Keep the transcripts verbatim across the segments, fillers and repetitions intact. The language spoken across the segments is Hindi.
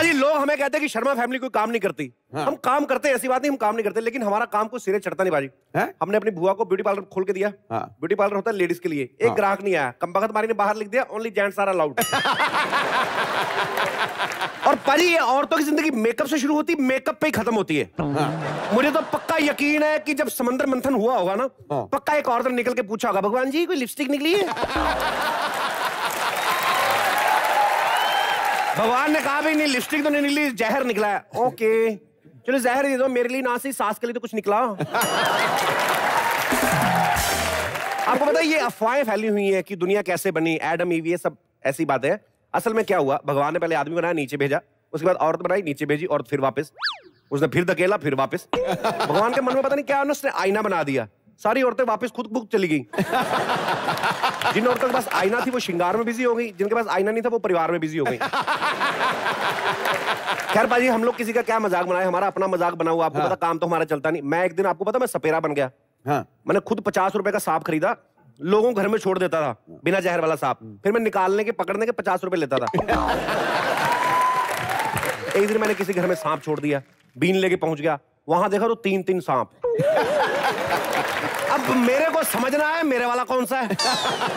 भाजी लोग हमें कहते हैं कि शर्मा फैमिली कोई काम नहीं करती। हाँ। हम काम करते हैं, ऐसी बात नहीं हम काम नहीं करते, लेकिन हमारा काम को सिरे चढ़ता नहीं भाजी। है? हमने अपनी बुआ को ब्यूटी पार्लर खोल के दिया। हाँ। ब्यूटी पार्लर होता है लेडीज के लिए। एक हाँ। ग्राहक नहीं आया, कमबख्त मारी ने बाहर लिख दिया ओनली जेंट्स आर अलाउड। और भाजी ये औरतों की जिंदगी मेकअप से शुरू होती, मेकअप पे ही खत्म होती है। हाँ। मुझे तो पक्का यकीन है कि जब समंदर मंथन हुआ होगा ना, हाँ। पक्का एक औरत ने निकल के पूछा होगा, भगवान जी कोई लिपस्टिक निकली है? भगवान ने कहा भी नहीं, लिपस्टिक तो नहीं निकली, जहर निकला है। ओके चलो जहर दे दो, मेरे लिए ना, सी सास के लिए तो कुछ निकला। आपको पता है ये अफवाहें फैली हुई है कि दुनिया कैसे बनी, एडम ईव, ये सब ऐसी बातें हैं। असल में क्या हुआ, भगवान ने पहले आदमी बनाया, नीचे भेजा, उसके बाद औरत बनाई, नीचे भेजी, और फिर वापस उसने फिर धकेला, फिर वापस। भगवान के मन में पता नहीं क्या उसने आईना बना दिया, सारी औरतें वापस खुद बुक चली गई। जिन औरतों के पास आईना थी वो श्रृंगार में बिजी हो गई, जिनके पास आईना नहीं था वो परिवार में बिजी हो गई। खैर भाजी हम लोग किसी का क्या मजाक बनाए, हमारा अपना मजाक बना हुआ। आपको हाँ। पता काम तो हमारा चलता नहीं। मैं एक दिन, आपको पता मैं सपेरा बन गया। हाँ। मैंने खुद पचास रुपए का सांप खरीदा, लोगों घर में छोड़ देता था, बिना जहर वाला सांप। फिर मैं निकालने के पकड़ने के पचास रुपए लेता था। एक दिन मैंने किसी घर में सांप छोड़ दिया, बीन लेके पहुंच गया, वहां देखा तो तीन तीन सांप। अब मेरे को समझना है मेरे वाला कौन सा है।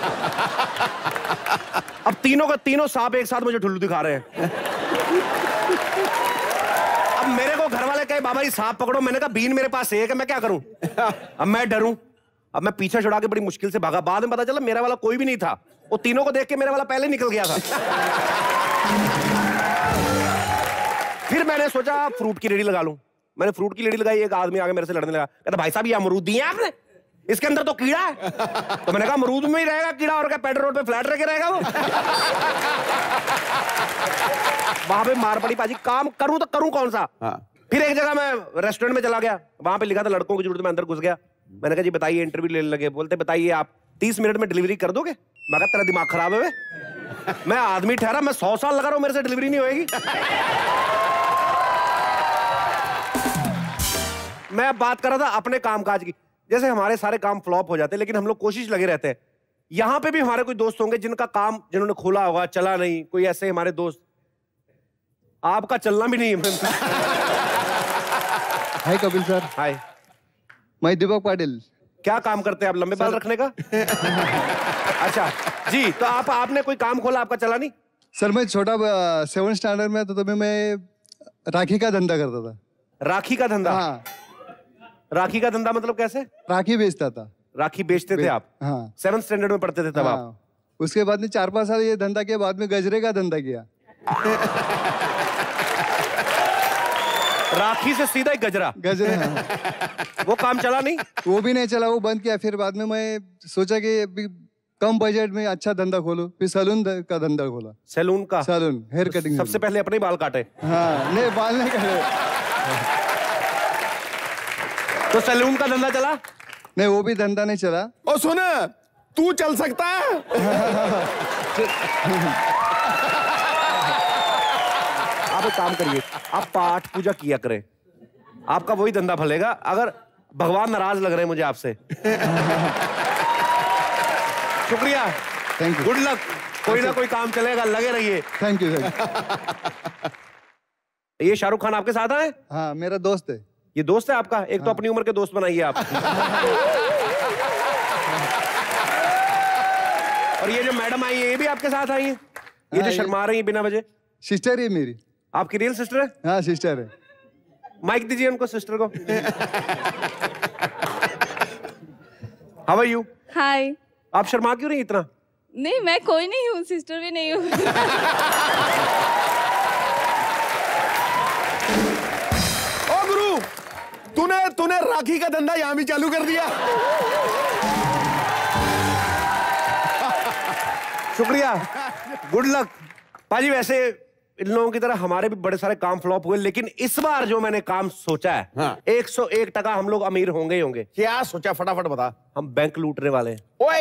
अब तीनों का तीनों सांप एक साथ मुझे ठुल्लू दिखा रहे हैं। अब मेरे को घर वाले कहे बाबा जी सांप पकड़ो, मैंने कहा बीन मेरे पास एक है, मैं क्या करूं? अब मैं डरूं, अब मैं पीछे छुड़ा के बड़ी मुश्किल से भागा। बाद में पता चला मेरा वाला कोई भी नहीं था, वो तीनों को देख के मेरा वाला पहले निकल गया था। फिर मैंने सोचा फ्रूट की रेडी लगा लूं। मैंने फ्रूट की रेडी लगाई, एक आदमी आगे मेरे से लड़ने लगा, कहता भाई साहब ये अमरूद दिए आपने, इसके अंदर तो कीड़ा है। तो मैंने कहा अमरूद में ही रहेगा कीड़ा, और क्या पेट्रोल रोड पे फ्लैट रह के रहेगा वो? वहां पे मार पड़ी पाजी, काम करूं तो करूं कौन सा। हाँ। फिर एक जगह मैं रेस्टोरेंट में चला गया, वहां पे लिखा था लड़कों की जरूरत, में अंदर घुस गया। मैंने कहा जी बताइए, इंटरव्यू लेने लगे, बोलते बताइए आप तीस मिनट में डिलीवरी कर दोगे? मैं कहा तेरा दिमाग खराब है वे, मैं आदमी ठहरा, मैं सौ साल लगा रहा हूं, मेरे से डिलीवरी नहीं होगी। मैं बात कर रहा था अपने कामकाज की। जैसे हमारे सारे काम फ्लॉप हो जाते हैं, लेकिन हम लोग कोशिश लगे रहते हैं। यहां पे भी हमारे कोई दोस्त होंगे जिनका काम, जिन्होंने खोला होगा, चला नहीं। कोई ऐसे हमारे दोस्त, आपका चलना भी नहीं है। हाय कपिल सर। हाय, मैं दीपक पाटिल। क्या काम करते हैं आप, लंबे बाल रखने का? अच्छा जी, तो आप आपने कोई काम खोला, आपका चला नहीं? सर मैं छोटा सेवन स्टैंडर्ड में तो तभी मैं राखी का धंधा करता था। राखी का धंधा? हाँ। राखी का धंधा मतलब कैसे? राखी बेचता था। राखी बेचते थे आप? हाँ। सेवन स्टैंडर्ड में पढ़ते थे तब? हाँ। आप उसके बाद में चार पांच साल ये धंधा किया, बाद में गजरे का धंधा किया। राखी से सीधा ही गजरा? गजरे। हाँ। वो काम चला नहीं? वो भी नहीं चला, वो बंद किया। फिर बाद में मैं सोचा कि अभी कम बजट में अच्छा धंधा खोलूं, फिर सैलून का धंधा खोला। सैलून का? Salon, hair cutting. सबसे पहले अपने बाल काटे? हाँ, नहीं बाल नहीं काटे। तो सैलून का धंधा चला? नहीं, वो भी धंधा नहीं चला। ओ सुन, तू चल सकता है? आप एक काम करिए, आप पाठ पूजा किया करें, आपका वही धंधा फलेगा। अगर भगवान नाराज लग रहे हैं मुझे आपसे। शुक्रिया, थैंक यू, गुड लक। कोई ना कोई काम चलेगा, लगे रहिए। Thank you. ये शाहरुख खान आपके साथ आए? हाँ, मेरा दोस्त है। ये दोस्त है आपका? एक हाँ। तो अपनी उम्र के दोस्त बनाइए आप। और ये जो मैडम आई है ये भी आपके साथ आई है? ये हाँ, जो शर्मा रही है बिना वजह? सिस्टर है मेरी। आपकी रियल सिस्टर है? हाँ सिस्टर है। माइक दीजिए उनको, सिस्टर को। How are you? हाय। आप शर्मा क्यों रही इतना? नहीं, मैं कोई नहीं हूँ, सिस्टर भी नहीं हूँ। ओ गुरु, तूने तूने राखी का धंधा यहाँ भी चालू कर दिया। शुक्रिया, गुड लक। पाजी वैसे इन लोगों की तरह हमारे भी बड़े सारे काम फ्लॉप हुए, लेकिन इस बार जो मैंने काम सोचा है, हाँ। एक सौ एक टका हम लोग अमीर होंगे ही होंगे। क्या सोचा, फटाफट बता। हम बैंक लूटने वाले हैं। ओए,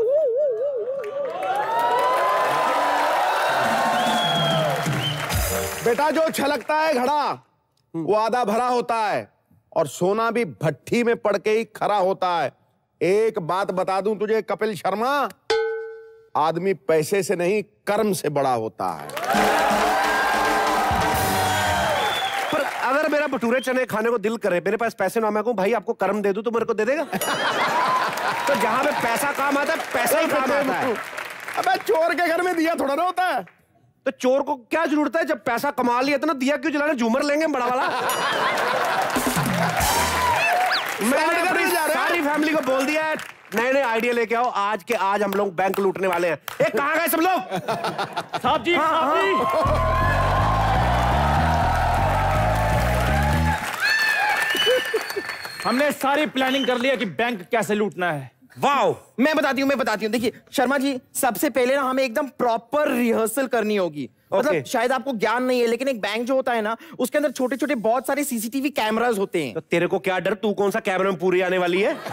बेटा जो छलकता है घड़ा वो आधा भरा होता है, और सोना भी भट्टी में पड़ के ही खरा होता है। एक बात बता दूं तुझे कपिल शर्मा, आदमी पैसे से नहीं कर्म से बड़ा होता है। मेरा भटूरे चने खाने को दिल करे, मेरे पास पैसे ना मैं कहूं भाई आपको कर्म दे दूं तो मेरे को दे देगा? तो जहां पे पैसा काम आता है पैसा ही काम आता है। अबे चोर के घर में दिया थोड़ा ना होता है। तो चोर को क्या जरूरत है, जब पैसा कमा लिया तो ना दिया क्यों जलाना, झूमर लेंगे बड़ा वाला। मैंने अपनी सारी फैमिली को बोल दिया है नए नए आइडिया लेके आओ, आज के आज हम लोग बैंक लूटने वाले हैं। एक कहां गए सब लोग? साहब जी, साहब जी। हमने सारी प्लानिंग कर लिया कि बैंक कैसे लूटना है। वाओ, मैं बताती हूँ मैं बताती हूँ देखिए शर्मा जी, सबसे पहले ना हमें एकदम प्रॉपर रिहर्सल करनी होगी। मतलब okay. शायद आपको ज्ञान नहीं है लेकिन एक बैंक जो होता है ना उसके अंदर छोटे छोटे बहुत सारे सीसीटीवी कैमरास होते हैं। तो तेरे को क्या डर, तू कौन सा कैमरे में पूरी आने वाली है?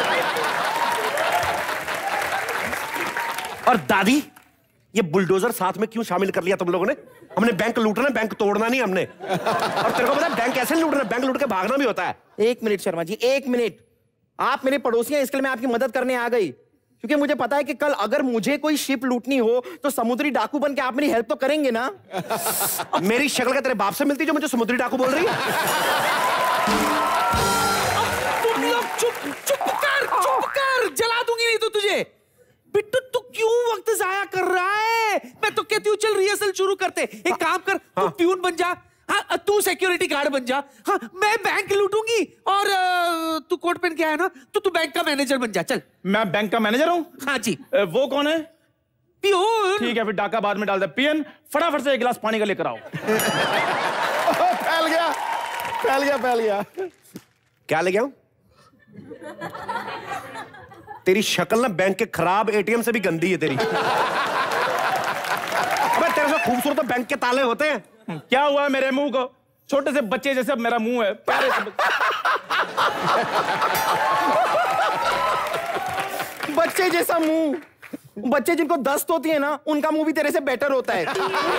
और दादी, ये बुलडोजर साथ में क्यों शामिल कर लिया तुम लोगों ने? हमने बैंक लूटना, बैंक तोड़ना नहीं हमने। और तेरे को पता है बैंक कैसे लूटना? बैंक लूट के भागना भी होता है। एक मिनट शर्मा जी, एक मिनट। आप मेरे पड़ोसी हैं इसके लिए मैं आपकी मदद करने आ गई, क्योंकि मुझे पता है कि कल अगर मुझे कोई शिप लूटनी हो तो समुद्री डाकू बन के आप मेरी हेल्प तो करेंगे ना? मेरी शक्ल का तेरे बाप से मिलती जो मुझे समुद्री डाकू बोल रही है? तुम लोग चुप चुप कर, चुप कर, जला दूंगी नहीं तो तुझे। बिट्टू तू क्यों वक्त जाया कर रहा है? मैं तो कहती हूँ चल रिहर्सल शुरू करते। एक काम कर, तू प्यून बन जा, हाँ तू सिक्योरिटी गार्ड बन जा, हाँ मैं बैंक लूटूंगी और आ, तू कोट पहन के आया ना तो तू बैंक का मैनेजर बन जा। चल। मैं बैंक का मैनेजर हूँ? हाँ जी। वो कौन है? प्यून। ठीक है फिर डाका बाद में डाल दे। पियन फटाफट से एक गिलास पानी का लेकर आओ। फैल गया फैल गया फैल गया। क्या ले गया हूं? तेरी शक्ल ना बैंक के खराब एटीएम से भी गंदी है तेरी। अबे तेरे से खूबसूरत तो बैंक के ताले होते हैं। क्या हुआ है मेरे मुंह को? छोटे से बच्चे जैसे मेरा मुंह है, प्यारे से बच्चे जैसा मुंह? बच्चे जिनको दस्त होती है ना उनका मुंह भी तेरे से बेटर होता है।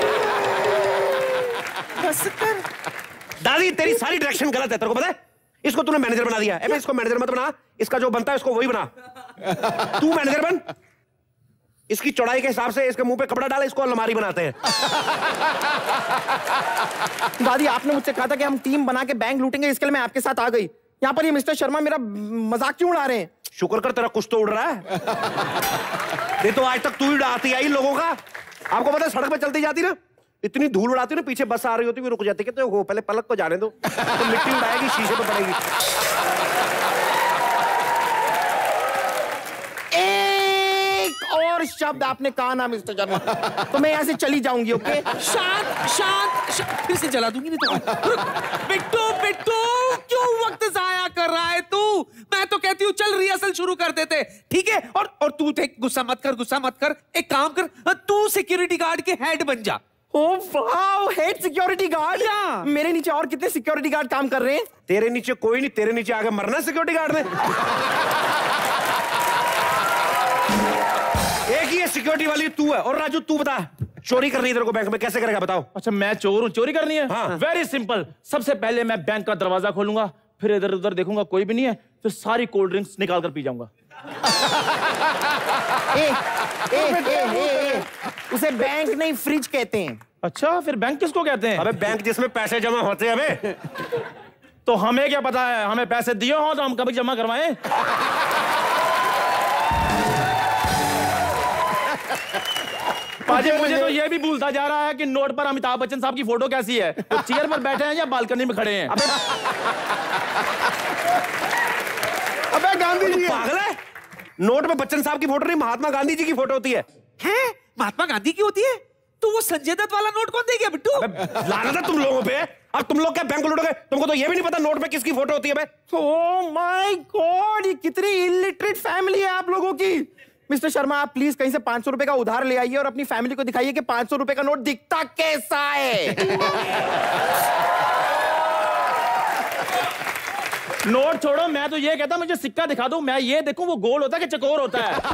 बस कर। दादी तेरी सारी डायरेक्शन गलत है, तेरे को पता है? इसको तूने मैनेजर बना दिया। ए, इसको मैनेजर मत बना, इसका जो बनता है इसको वही बना। तू मैनेजर बन, इसकी चौड़ाई के हिसाब से इसके मुंह पे कपड़ा डाल, इसको अलमारी बनाते हैं। दादी आपने मुझसे कहा था कि हम टीम बना के बैंक लूटेंगे, इसके लिए मैं आपके साथ आ गई। यहाँ पर ये मिस्टर शर्मा मेरा मजाक क्यों उड़ा रहे हैं? शुक्र कर तेरा कुछ तो उड़ रहा है। नहीं तो आज तक तू ही उड़ाती आई लोगों का। आपको पता है सड़क पे चलती जाती ना, इतनी धूल उड़ाती ना, पीछे बस आ रही होती, रुक जाती, कहते हो पहले पलक को जाने दो, तो मिट्टी उड़ाएगी, शीशे पे पड़ेगी। एक और शब्द आपने कहा ना मिस्टर शर्मा तो मैं यहाँ से चली जाऊंगी। ओके शांत शांत शांत। फिर से जला दूंगी नहीं तो। बिट्टू बिट्टू क्यों वक्त जाया कर रहा है तू? मैं तो कहती हूँ चल रिहर्सल शुरू कर देते, ठीक है? और और तू देख, गुस्सा मत कर, गुस्सा मत कर। एक काम कर, तू सिक्योरिटी गार्ड के हेड बन जा। Oh wow, head security guard. मेरे नीचे और कितने सिक्योरिटी गार्ड काम कर रहे हैं? तेरे नीचे कोई नहीं, तेरे नीचे आगे मरना सिक्योरिटी गार्ड ने। एक ही है सिक्योरिटी वाली, तू है। और राजू तू बता, चोरी करनी है तेरे को बैंक में, कैसे करेगा बताओ? अच्छा मैं चोर हूँ, चोरी करनी है? हाँ। Very simple. सबसे पहले मैं बैंक का दरवाजा खोलूंगा, फिर इधर उधर देखूंगा कोई भी नहीं है, फिर सारी कोल्ड ड्रिंक्स निकाल कर पी जाऊंगा। ए, ए, ए, ए, ए, उसे बैंक नहीं फ्रिज कहते हैं। अच्छा फिर बैंक किसको कहते हैं? अबे बैंक जिसमें पैसे जमा होते हैं। अबे तो हमें क्या पता है, हमें पैसे दिए हो तो हम कभी जमा करवाएं। पाजी मुझे तो ये भी भूलता जा रहा है कि नोट पर अमिताभ बच्चन साहब की फोटो कैसी है? तो चेयर पर बैठे हैं या बालकनी में खड़े हैं? अबे अबे गांधी जी पागल है? नोट में बच्चन साहब की फोटो नहीं, महात्मा गांधी जी की फोटो होती है। हैं? महात्मा गांधी की होती है? तो वो संजय दत्त वाला नोट कौन दे गया बिट्टू? लानत है तुम लोगों पे। अब तुम लोग क्या बैंक लूटोगे? तुमको तो ये भी नहीं पता नोट पे किसकी फोटो होती है? बे ओह माय गॉड, ये कितनी इलिटरेट फैमिली है आप लोगों की। मिस्टर शर्मा आप प्लीज कहीं से पांच सौ रुपए का उधार ले आइए और अपनी फैमिली को दिखाइए कि पांच सौ रुपए का नोट दिखता कैसा है। नोट छोड़ो, मैं तो ये कहता मुझे सिक्का दिखा दो, मैं ये देखूं वो गोल होता है कि चकोर होता है।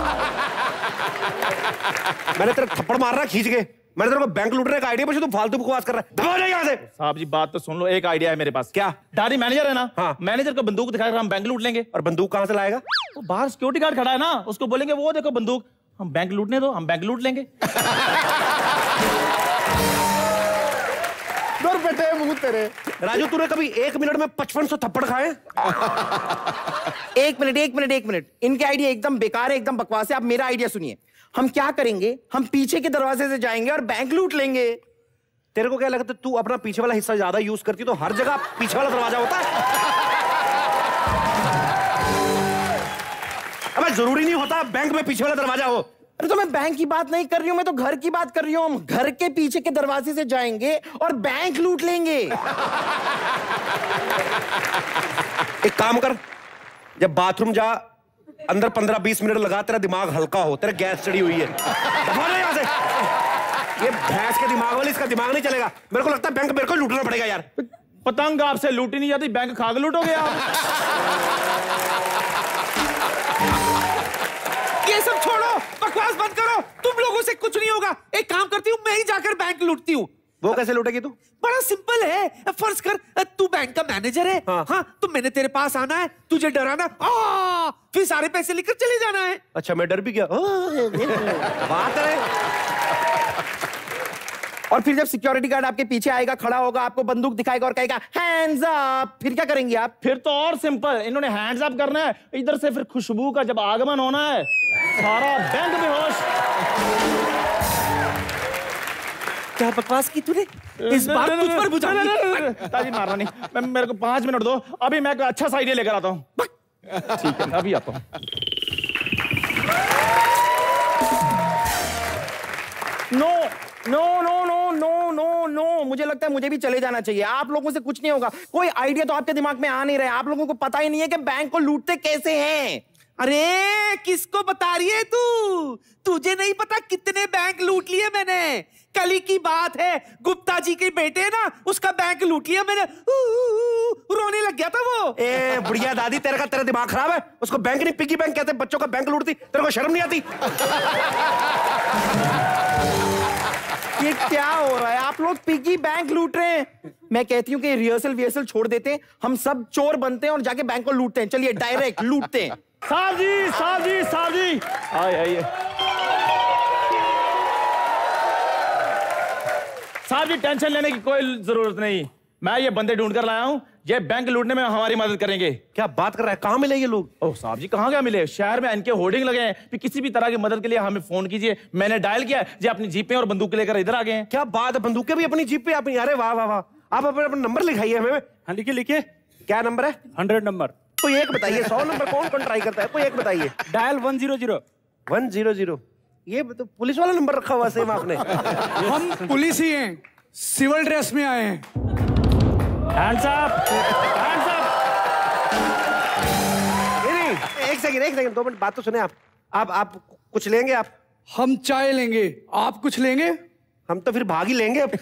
मैंने तेरे थप्पड़ मार रहा खींच के। मैंने तेरे को बैंक लूटने का आइडिया पूछा, तू फालतू बकवास कर रहा है। दबा जा यहाँ से। साहब जी बात तो सुन लो, एक आइडिया है मेरे पास। क्या? दादी मैनेजर है ना, हाँ। मैनेजर को बंदूक दिखाकर हम बैंक लूट लेंगे। और बंदूक कहां से लाएगा? तो बाहर सिक्योरिटी गार्ड खड़ा है ना, उसको बोलेंगे वो देखो बंदूक, हम बैंक लूटने दो, हम बैंक लूट लेंगे। दूर बेटे मुंह तेरे। राजू तूने कभी एक मिनट में पचपन सौ थप्पड़ खाए? एक मिनट एक मिनट एक मिनट इनके आइडिया एकदम बेकार है, एकदम बकवास है। आप मेरा आइडिया सुनिए। हम क्या करेंगे, हम पीछे के दरवाजे से जाएंगे और बैंक लूट लेंगे। तेरे को क्या लगता है तू अपना पीछे वाला हिस्सा ज्यादा यूज करती तो हर जगह पीछे वाला दरवाजा होता है? अबे जरूरी नहीं होता बैंक में पीछे वाला दरवाजा हो। अरे तो मैं बैंक की बात नहीं कर रही हूं, मैं तो घर की बात कर रही हूं। हम घर के पीछे के दरवाजे से जाएंगे और बैंक लूट लेंगे। एक काम कर, जब बाथरूम जा अंदर पंद्रह बीस मिनट लगा, तेरा दिमाग हल्का हो, तेरे गैस चढ़ी हुई है। यहां से ये भैंस के दिमाग वाली, इसका दिमाग नहीं चलेगा। मेरे को लगता है बैंक मेरे को लूटना पड़ेगा यार। पतंग आपसे लूटी नहीं जाती, बैंक खा के लूटोगे आप। ये सब छोड़ो, बकवास बंद करो। तुम लोगों से कुछ नहीं होगा। एक काम करती हूँ, मैं ही जाकर बैंक लूटती हूँ। वो कैसे लूटेगी तू? बड़ा सिंपल है। फर्ज कर तू बैंक का मैनेजर है। हाँ। हाँ, तो मैंने तेरे पास आना है, तुझे डराना, आ, फिर सारे पैसे लेकर चले जाना है। अच्छा मैं डर भी गया। बात है। और फिर जब सिक्योरिटी गार्ड आपके पीछे आएगा, खड़ा होगा, आपको बंदूक दिखाएगा और कहेगा हैंड्स अप, फिर क्या करेंगे आप? फिर तो और सिंपल, इन्होंने हैंड्स अप करना है, इधर से फिर खुशबू का जब आगमन होना है, सारा बैंक बेहोश। क्या बकवास की तूने? इस बात तुझ पर बुझानी। ताजी मारना नहीं, मैं मेरे को पांच मिनट दो, अभी मैं एक अच्छा सा आइडिया लेकर आता हूँ। ठीक है, अभी आता हूँ। No no no no no no no मुझे लगता है मुझे भी चले जाना चाहिए। आप लोगों से कुछ नहीं होगा। कोई आइडिया तो आपके दिमाग में आ नहीं रहा है। आप लोगों को पता ही नहीं है कि बैंक को लूटते कैसे हैं। अरे किसको बता रही है तू? तुझे नहीं पता कितने बैंक लूट लिए मैंने। कल ही की बात है, गुप्ता जी के बेटे ना, उसका बैंक लूट लिया मैंने। ऊ, ऊ, ऊ, रोने लग गया था वो। ए बुढ़िया दादी, तेरे का तेरा दिमाग खराब है। उसको बैंक नहीं पिगी बैंक कहते, बच्चों का बैंक लूटती। तेरे को शर्म नहीं आती? ये क्या हो रहा है? आप लोग पिगी बैंक लूट रहे हैं। मैं कहती हूँ कि रिहर्सल विहर्सल छोड़ देते हैं, हम सब चोर बनते हैं और जाके बैंक को लूटते हैं। चलिए डायरेक्ट लूटते हैं। साहब जी, साहब जी, साहब जी, आइए आइए। साहब जी टेंशन लेने की कोई जरूरत नहीं, मैं ये बंदे ढूंढ कर लाया हूं, ये बैंक लूटने में हमारी मदद करेंगे। क्या बात कर रहा है? कहां मिले ये लोग? ओह साहब जी, कहां क्या मिले? शहर में इनके होर्डिंग लगे हैं कि किसी भी तरह की मदद के लिए हमें फोन कीजिए। मैंने डायल किया, ये अपनी जीपें और बंदूक लेकर इधर आ गए हैं। क्या बात है, बंदूकें भी अपनी जीप पे अपनी? अरे वाह वाह वाह। आप अपना अपना नंबर लिखाइए हमें। हाँ लिखिए लिखिए। क्या नंबर है? Hundred number. कोई एक बताइए। सौ नंबर कौन कौन ट्राई करता है? कोई एक बताइए। Dial one zero zero. One zero zero. ये तो पुलिस वाला नंबर रखा हुआ सेम आपने। हम पुलिस ही हैं, सिविल ड्रेस में आए हैं। Hands up, hands up. नहीं नहीं, एक सेकंड एक सेकंड, दो मिनट बात तो सुने। आप आप आप कुछ लेंगे? आप? हम चाय लेंगे, आप कुछ लेंगे? हम तो फिर भाग ही लेंगे अब।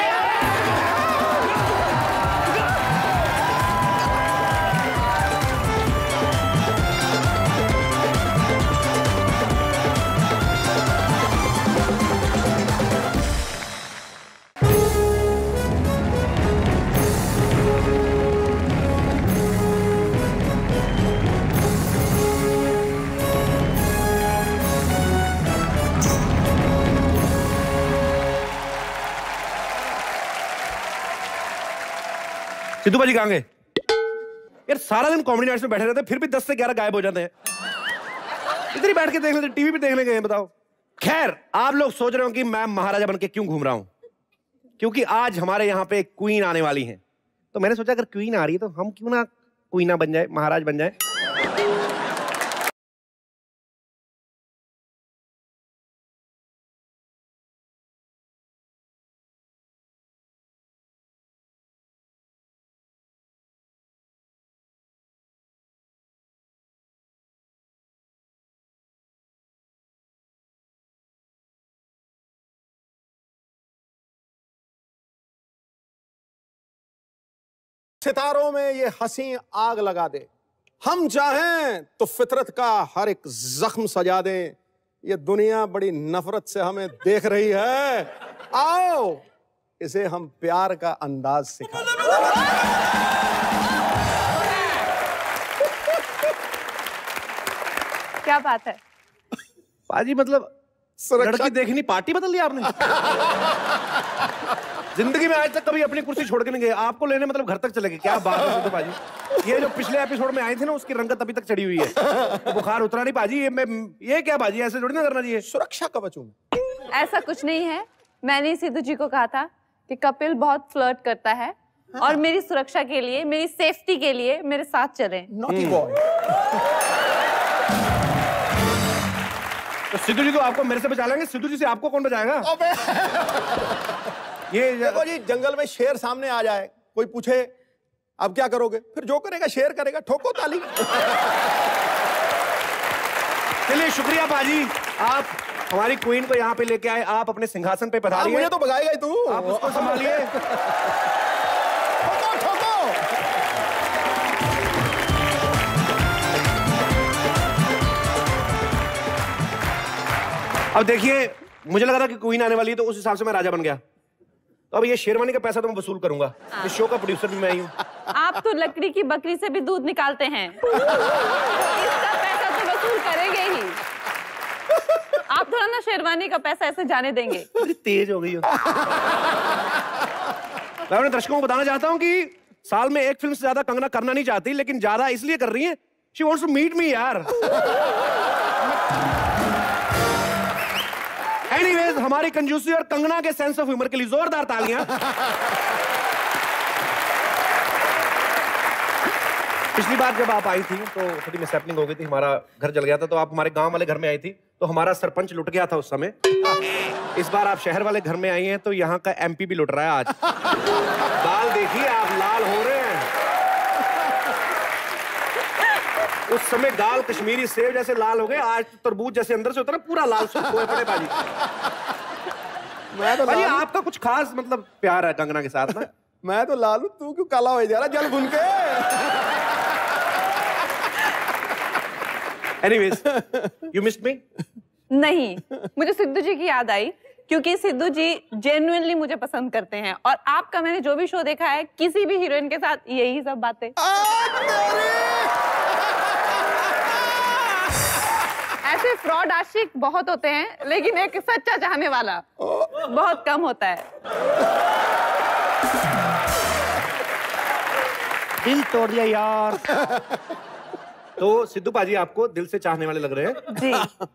सिद्धू भाजी कहाँ गए यार? सारा दिन कॉमेडी नाइट्स में बैठे रहते हैं, फिर भी दस से ग्यारह गायब हो जाते हैं। इधर ही बैठ के देख लेते, टीवी भी देख लेंगे। बताओ। खैर, आप लोग सोच रहे हो कि मैं महाराजा बन के क्यों घूम रहा हूं? क्योंकि आज हमारे यहाँ पे एक क्वीन आने वाली है। तो मैंने सोचा अगर क्वीन आ रही है तो हम क्यों ना क्वीना बन जाए, महाराज बन जाए। सितारों में ये हंसी आग लगा दे, हम चाहें तो फितरत का हर एक जख्म सजा दें। ये दुनिया बड़ी नफरत से हमें देख रही है, आओ इसे हम प्यार का अंदाज सिखा दें। क्या बात है? पाजी मतलब लड़की देखनी, पार्टी बदल ली आपने। जिंदगी में आज तक कभी अपनी कुर्सी छोड़ के नहीं गए, आपको लेने मतलब घर तक चले गए। क्या बात है सिद्धू पाजी, ये जो पिछले एपिसोड में आए थे ना उसकी रंगत अभी तक चढ़ी हुई है, तो बुखार उतरा नहीं पाजी। ये मैं ये क्या बाजी, ऐसे थोड़ी ना करना चाहिए। सुरक्षा कवच हूं। ऐसा कुछ नहीं है, मैंने सिद्धू जी को कहा था कि कपिल बहुत फ्लर्ट करता है और मेरी सुरक्षा के लिए, मेरी सेफ्टी के लिए मेरे साथ चले। Naughty boy. तो सिद्धू जी तो आपको मेरे से बचा लेंगे, सिद्धू जी से आपको कौन बचाएगा? ये देखो जी, जंगल में शेर सामने आ जाए, कोई पूछे अब क्या करोगे, फिर जो करेगा शेर करेगा, ठोको ताली। चलिए शुक्रिया पाजी, आप हमारी क्वीन को यहाँ पे लेके आए, आप अपने सिंहासन पे पधारिए। मुझे तो भगाएगा ही तू, आप उसको संभालिए। ठोको ठोको। अब देखिए, मुझे लगा था कि क्वीन आने वाली है तो उस हिसाब से मैं राजा बन गया, तो अब ये शेरवानी का पैसा तो मैं वसूल करूंगा। इस शो का प्रोड्यूसर भी मैं ही हूँ। आप तो लकड़ी की बकरी से भी दूध निकालते हैं, इसका पैसा तो वसूल करेंगे ही। आप थोड़ा ना शेरवानी का पैसा ऐसे जाने देंगे। बड़ी तेज हो गई हो। मैं अपने दर्शकों को बताना चाहता हूँ कि साल में एक फिल्म से ज्यादा कंगना करना नहीं चाहती, लेकिन ज्यादा इसलिए कर रही है, she wants to meet me यार। एनीवेज, हमारी कंजूसी और कंगना के सेंस ऑफ ह्यूमर के लिए जोरदार तालियां। पिछली बार जब आप आई थी तो थोड़ी मिसहैपनिंग हो गई थी, हमारा घर जल गया था, तो आप हमारे गांव वाले घर में आई थी, तो हमारा सरपंच लुट गया था उस समय। इस बार आप शहर वाले घर में आई हैं तो यहाँ का एमपी भी लुट रहा है आज। बाल देखिए आप, लाल हो रहे हैं। उस समय गाल कश्मीरी सेब जैसे लाल हो गए, आज तो तरबूज जैसे अंदर से उतरा, पूरा लाल सुख हुए पड़े बाजी। मैं तो भाई आपका कुछ खास मतलब प्यार है कंगना के साथ ना? मैं तो लालू, तू क्यों काला हो जा रहा जल भुन के? Anyways, you missed me? नहीं, मुझे सिद्धू जी की याद आई, क्योंकि सिद्धू जी जेन्युइनली मुझे पसंद करते हैं, और आपका मैंने जो भी शो देखा है, किसी भी हीरोइन के साथ यही सब बातें। ऐसे फ्रॉड आशिक बहुत होते हैं, लेकिन एक सच्चा चाहने वाला बहुत कम होता है। दिल तोड़ दिया यार। तो सिद्धू पाजी आपको दिल से चाहने वाले लग रहे हैं जी।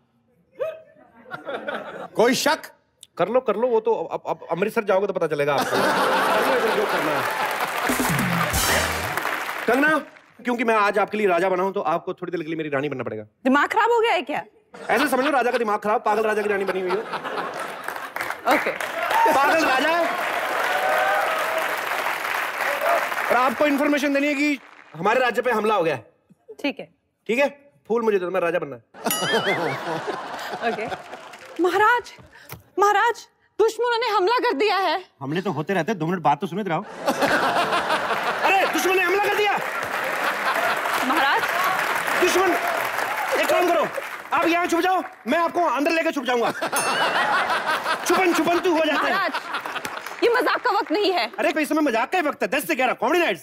कोई शक? कर लो कर लो, वो तो अब, अब अमृतसर जाओगे तो पता चलेगा आपको। जो करना है। कंगना, क्योंकि मैं आज आपके लिए राजा बना हूं तो आपको थोड़ी देर के लिए मेरी रानी बनना पड़ेगा। दिमाग खराब हो गया है क्या? ऐसे समझ लो राजा का दिमाग खराब, पागल राजा की रानी बनी हुई हो। ओके। पागल राजा। और आपको इंफॉर्मेशन देनी है कि हमारे राज्य पे हमला हो गया है। ठीक है। ठीक है, फूल मुझे दो, मैं राजा बनना है। ओके। महाराज, महाराज, दुश्मनों ने हमला कर दिया है। हमले तो होते रहते, दो मिनट बात तो सुने रहो। अरे दुश्मन ने हमला कर दिया। महाराज, दुश्मन, एक काम करो, आप यहाँ छुप जाओ, मैं आपको अंदर लेकर छुप जाऊंगा। छुपन छुपन तू हो जाता है। महाराज, ये मजाक का वक्त नहीं है। अरे इस समय मजाक का ही वक्त है, दस से ग्यारह कॉमेडी नाइट्स।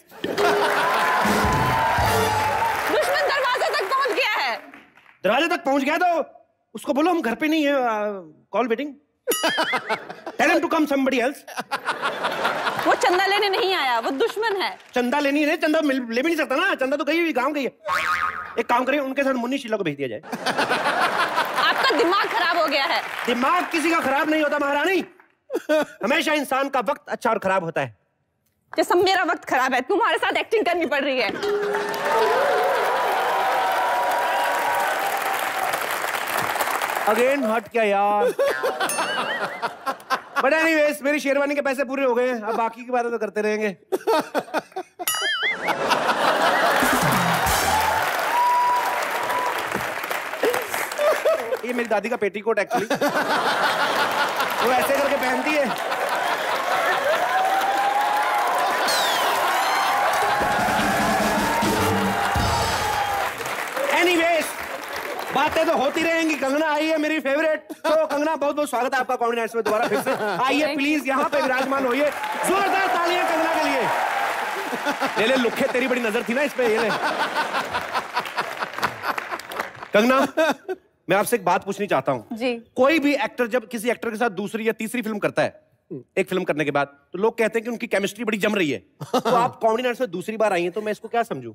दुश्मन दरवाजे तक पहुंच गया है। दरवाजे तक पहुंच गया तो उसको बोलो हम घर पे नहीं है, call waiting. Tell him to come somebody else. वो चंदा लेने नहीं आया, वो दुश्मन है। चंदा लेनी है, चंदा मिल, ले भी नहीं सकता ना, चंदा तो गई हुई गांव गई है। एक काम करिए, उनके साथ मुन्नी शीला को भेज दिया जाए। आपका दिमाग खराब हो गया है। दिमाग किसी का खराब नहीं होता महारानी, हमेशा इंसान का वक्त अच्छा और खराब होता है। जैसा मेरा वक्त खराब है, तुम्हारे साथ एक्टिंग करनी पड़ रही है। अगेन हट क्या यार। बट एनीवेज, मेरी शेरवानी के पैसे पूरे हो गए हैं, अब बाकी की बातें तो करते रहेंगे। ये मेरी दादी का पेटीकोट एक्चुअली, वो ऐसे करके पहनती है। एनीवेज, बातें तो होती रहेंगी। कंगना आई है मेरी फेवरेट, तो कंगना बहुत बहुत स्वागत है आपका कॉमेडी नाइट्स में दोबारा फिर से। आइए प्लीज, यहाँ पे विराजमान होइए। जोरदार तालियां कंगना के लिए। ले ले लुखे, तेरी बड़ी नजर थी ना इस पे, ये ले। कंगना, मैं आपसे एक बात पूछनी चाहता हूँ जी। कोई भी एक्टर जब किसी एक्टर के साथ दूसरी या तीसरी फिल्म करता है एक फिल्म करने के बाद, तो लोग कहते हैं कि उनकी केमिस्ट्री बड़ी जम रही है। तो आप कॉमेडी नाइट्स में दूसरी बार आई हैं, तो मैं इसको क्या समझूं?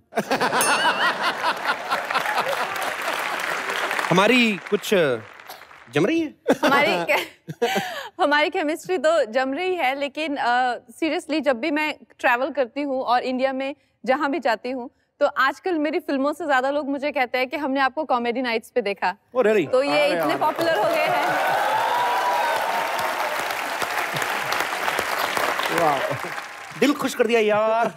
हमारी कुछ जम रही है? हमारी हमारी केमिस्ट्री तो जम रही है, लेकिन सीरियसली uh, जब भी मैं ट्रैवल करती हूँ और इंडिया में जहाँ भी जाती हूँ, तो आजकल मेरी फिल्मों से ज्यादा लोग मुझे कहते हैं कि हमने आपको कॉमेडी नाइट्स पे देखा। oh, really? तो ये इतने पॉपुलर हो गए हैं। दिल खुश कर दिया यार।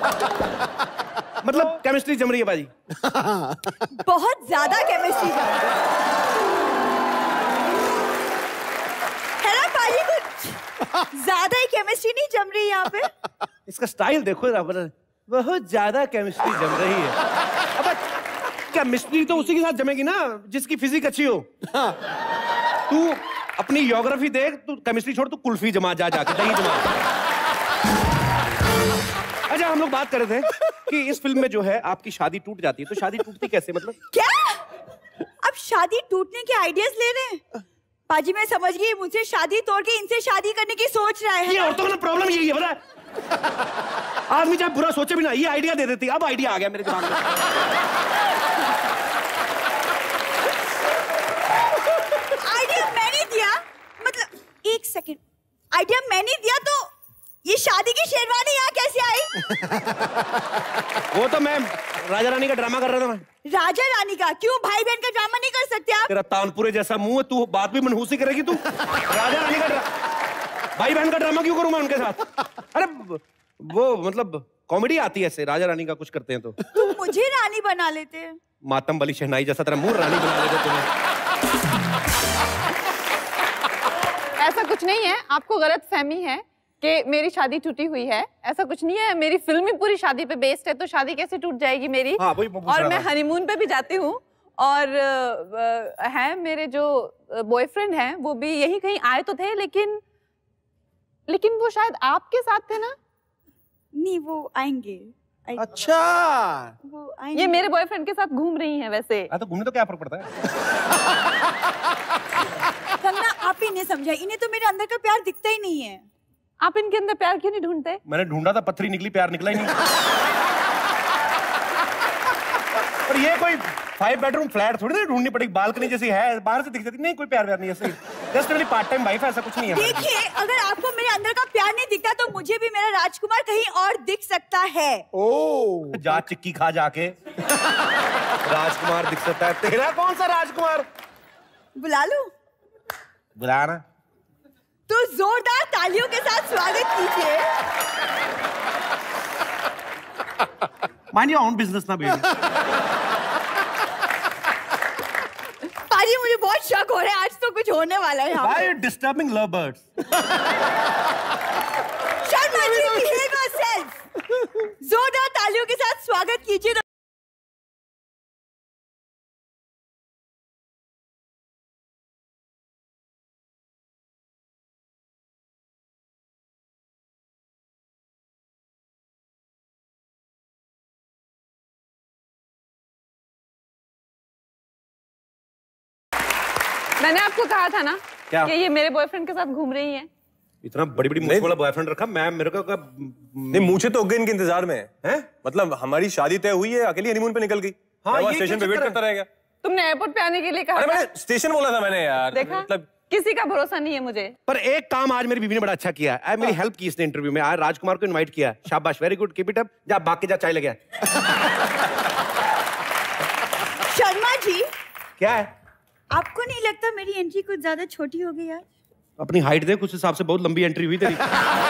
मतलब केमिस्ट्री जम रही है बाजी। बहुत ज्यादा केमिस्ट्री जम रही है ना पाजी, कुछ ज्यादा ही केमिस्ट्री नहीं जम रही यहाँ पे? इसका स्टाइल देखो ना, बहुत ज्यादा केमिस्ट्री जम रही है। अब केमिस्ट्री तो उसी के साथ जमेगी ना जिसकी फिजिक अच्छी हो। तू अपनी योग्राफी देख, तू केमिस्ट्री छोड़, तू कुल्फी जमा जा जाके, दही जमा। अच्छा, हम लोग बात कर रहे थे कि इस फिल्म में जो है आपकी शादी टूट जाती है, तो शादी टूटती कैसे? मतलब क्या अब शादी टूटने के आइडियाज ले रहे हैं? पाजी मैं समझ गई, मुझसे शादी तोड़ के इनसे शादी करने की सोच रहा है। ये औरतों का प्रॉब्लम यही है, पता है? आदमी चाहे बुरा सोचे भी ना, ये आइडिया दे देती। अब आइडिया आ गया मेरे दिमाग में। आइडिया मैंने दिया? मतलब एक सेकंड, आइडिया मैंने दिया तो ये शादी की शेरवानी यहाँ कैसे आई? वो तो मैं राजा रानी का ड्रामा कर रहा था। मैं राजा रानी का? क्यों, भाई बहन का ड्रामा नहीं कर सकते आप? तेरा तानपुरे जैसा मुंह है, तू बात भी मनहूसी करेगी तू। राजा रानी का भाई बहन का ड्रामा क्यों करूं मैं उनके साथ? अरे वो मतलब कॉमेडी आती है ऐसे, राजा रानी का कुछ करते हैं तो। तुम मुझे रानी बना लेते हैं। मातम बली शहनाई जैसा तेरा मुंह रानी बना लेते तुम्हें। ऐसा कुछ नहीं है, आपको गलत फहमी है कि मेरी शादी टूटी हुई है। ऐसा कुछ नहीं है, मेरी फिल्म ही पूरी शादी पे बेस्ड है, तो शादी कैसे टूट जाएगी मेरी? हाँ, वही पूछ और रहा मैं था। हनीमून पे भी जाती हूँ, और आ, है मेरे जो बॉयफ्रेंड हैं वो भी यही कहीं आए तो थे, लेकिन लेकिन वो शायद आपके साथ थे ना? नहीं, वो आएंगे। आएंगे। अच्छा, वो आएंगे। ये मेरे बॉयफ्रेंड के साथ घूम रही हैं वैसे। हाँ, तो घूमने तो क्या फर्क पड़ता है? कंगना, आप ही नहीं समझा, इन्हें तो मेरे अंदर का प्यार दिखता ही नहीं है। आप इनके अंदर प्यार क्यों नहीं ढूंढते? मैंने ढूंढा था, पत्थरी निकली, प्यार निकला ही नहीं। और ये कोई फाइव बेडरूम फ्लैट थोड़ी ना ढूंढनी पड़ेगी, बालकनी जैसी है, बाहर से दिख जाती नहीं, कोई प्यार व्यार नहीं है। जस्ट मेरी पार्ट टाइम वाइफ है, ऐसा कुछ नहीं है। देखिए, अगर आपको मेरे अंदर का प्यार नहीं दिखता तो मुझे भी मेरा राजकुमार कहीं और दिख सकता है। ओ, जा चिक्की खा जाके। राजकुमार दिख सकता है? तेरा कौन सा राजकुमार? बुला लूं? बुला ना। तो जोरदार तालियों के साथ स्वागत कीजिए। माइंड योर ओन बिजनेस ना बेबी। पाजी मुझे बहुत शक हो रहा है, आज तो कुछ होने वाला है यहाँ। Why are you disturbing lovebirds? Sharma ji, behave yourself। जोरदार तालियों के साथ स्वागत कीजिए। मैंने आपको कहा था ना क्या? कि ये मेरे बॉयफ्रेंड के साथ घूम रही हैं। इतना बड़ी बड़ी मूछ वाला बॉयफ्रेंड रखा मैं, मेरे को का... नहीं, मूछे तो उगे इनके इंतजार में है। मतलब हमारी शादी तय हुई है, अकेली हनीमून पे निकल गई। हाँ, मैं ये स्टेशन पे वेट करता रह गया। तुमने एयरपोर्ट पे आने के लिए कहा अरे था। मैंने स्टेशन बोला था मैंने यार। देखा, मतलब किसी का भरोसा नहीं है मुझे। पर एक काम आज मेरी बीवी ने बड़ा अच्छा किया है, मेरी हेल्प की इसने इंटरव्यू में। आज राजकुमार को इनवाइट किया, शाबाश, very good, keep it up. जा भाग के जा, चाय ले गया। शर्मा जी, क्या है? आपको नहीं लगता मेरी एंट्री कुछ ज्यादा छोटी हो गई आज? अपनी हाइट देख, उस हिसाब से बहुत लंबी एंट्री हुई तेरी।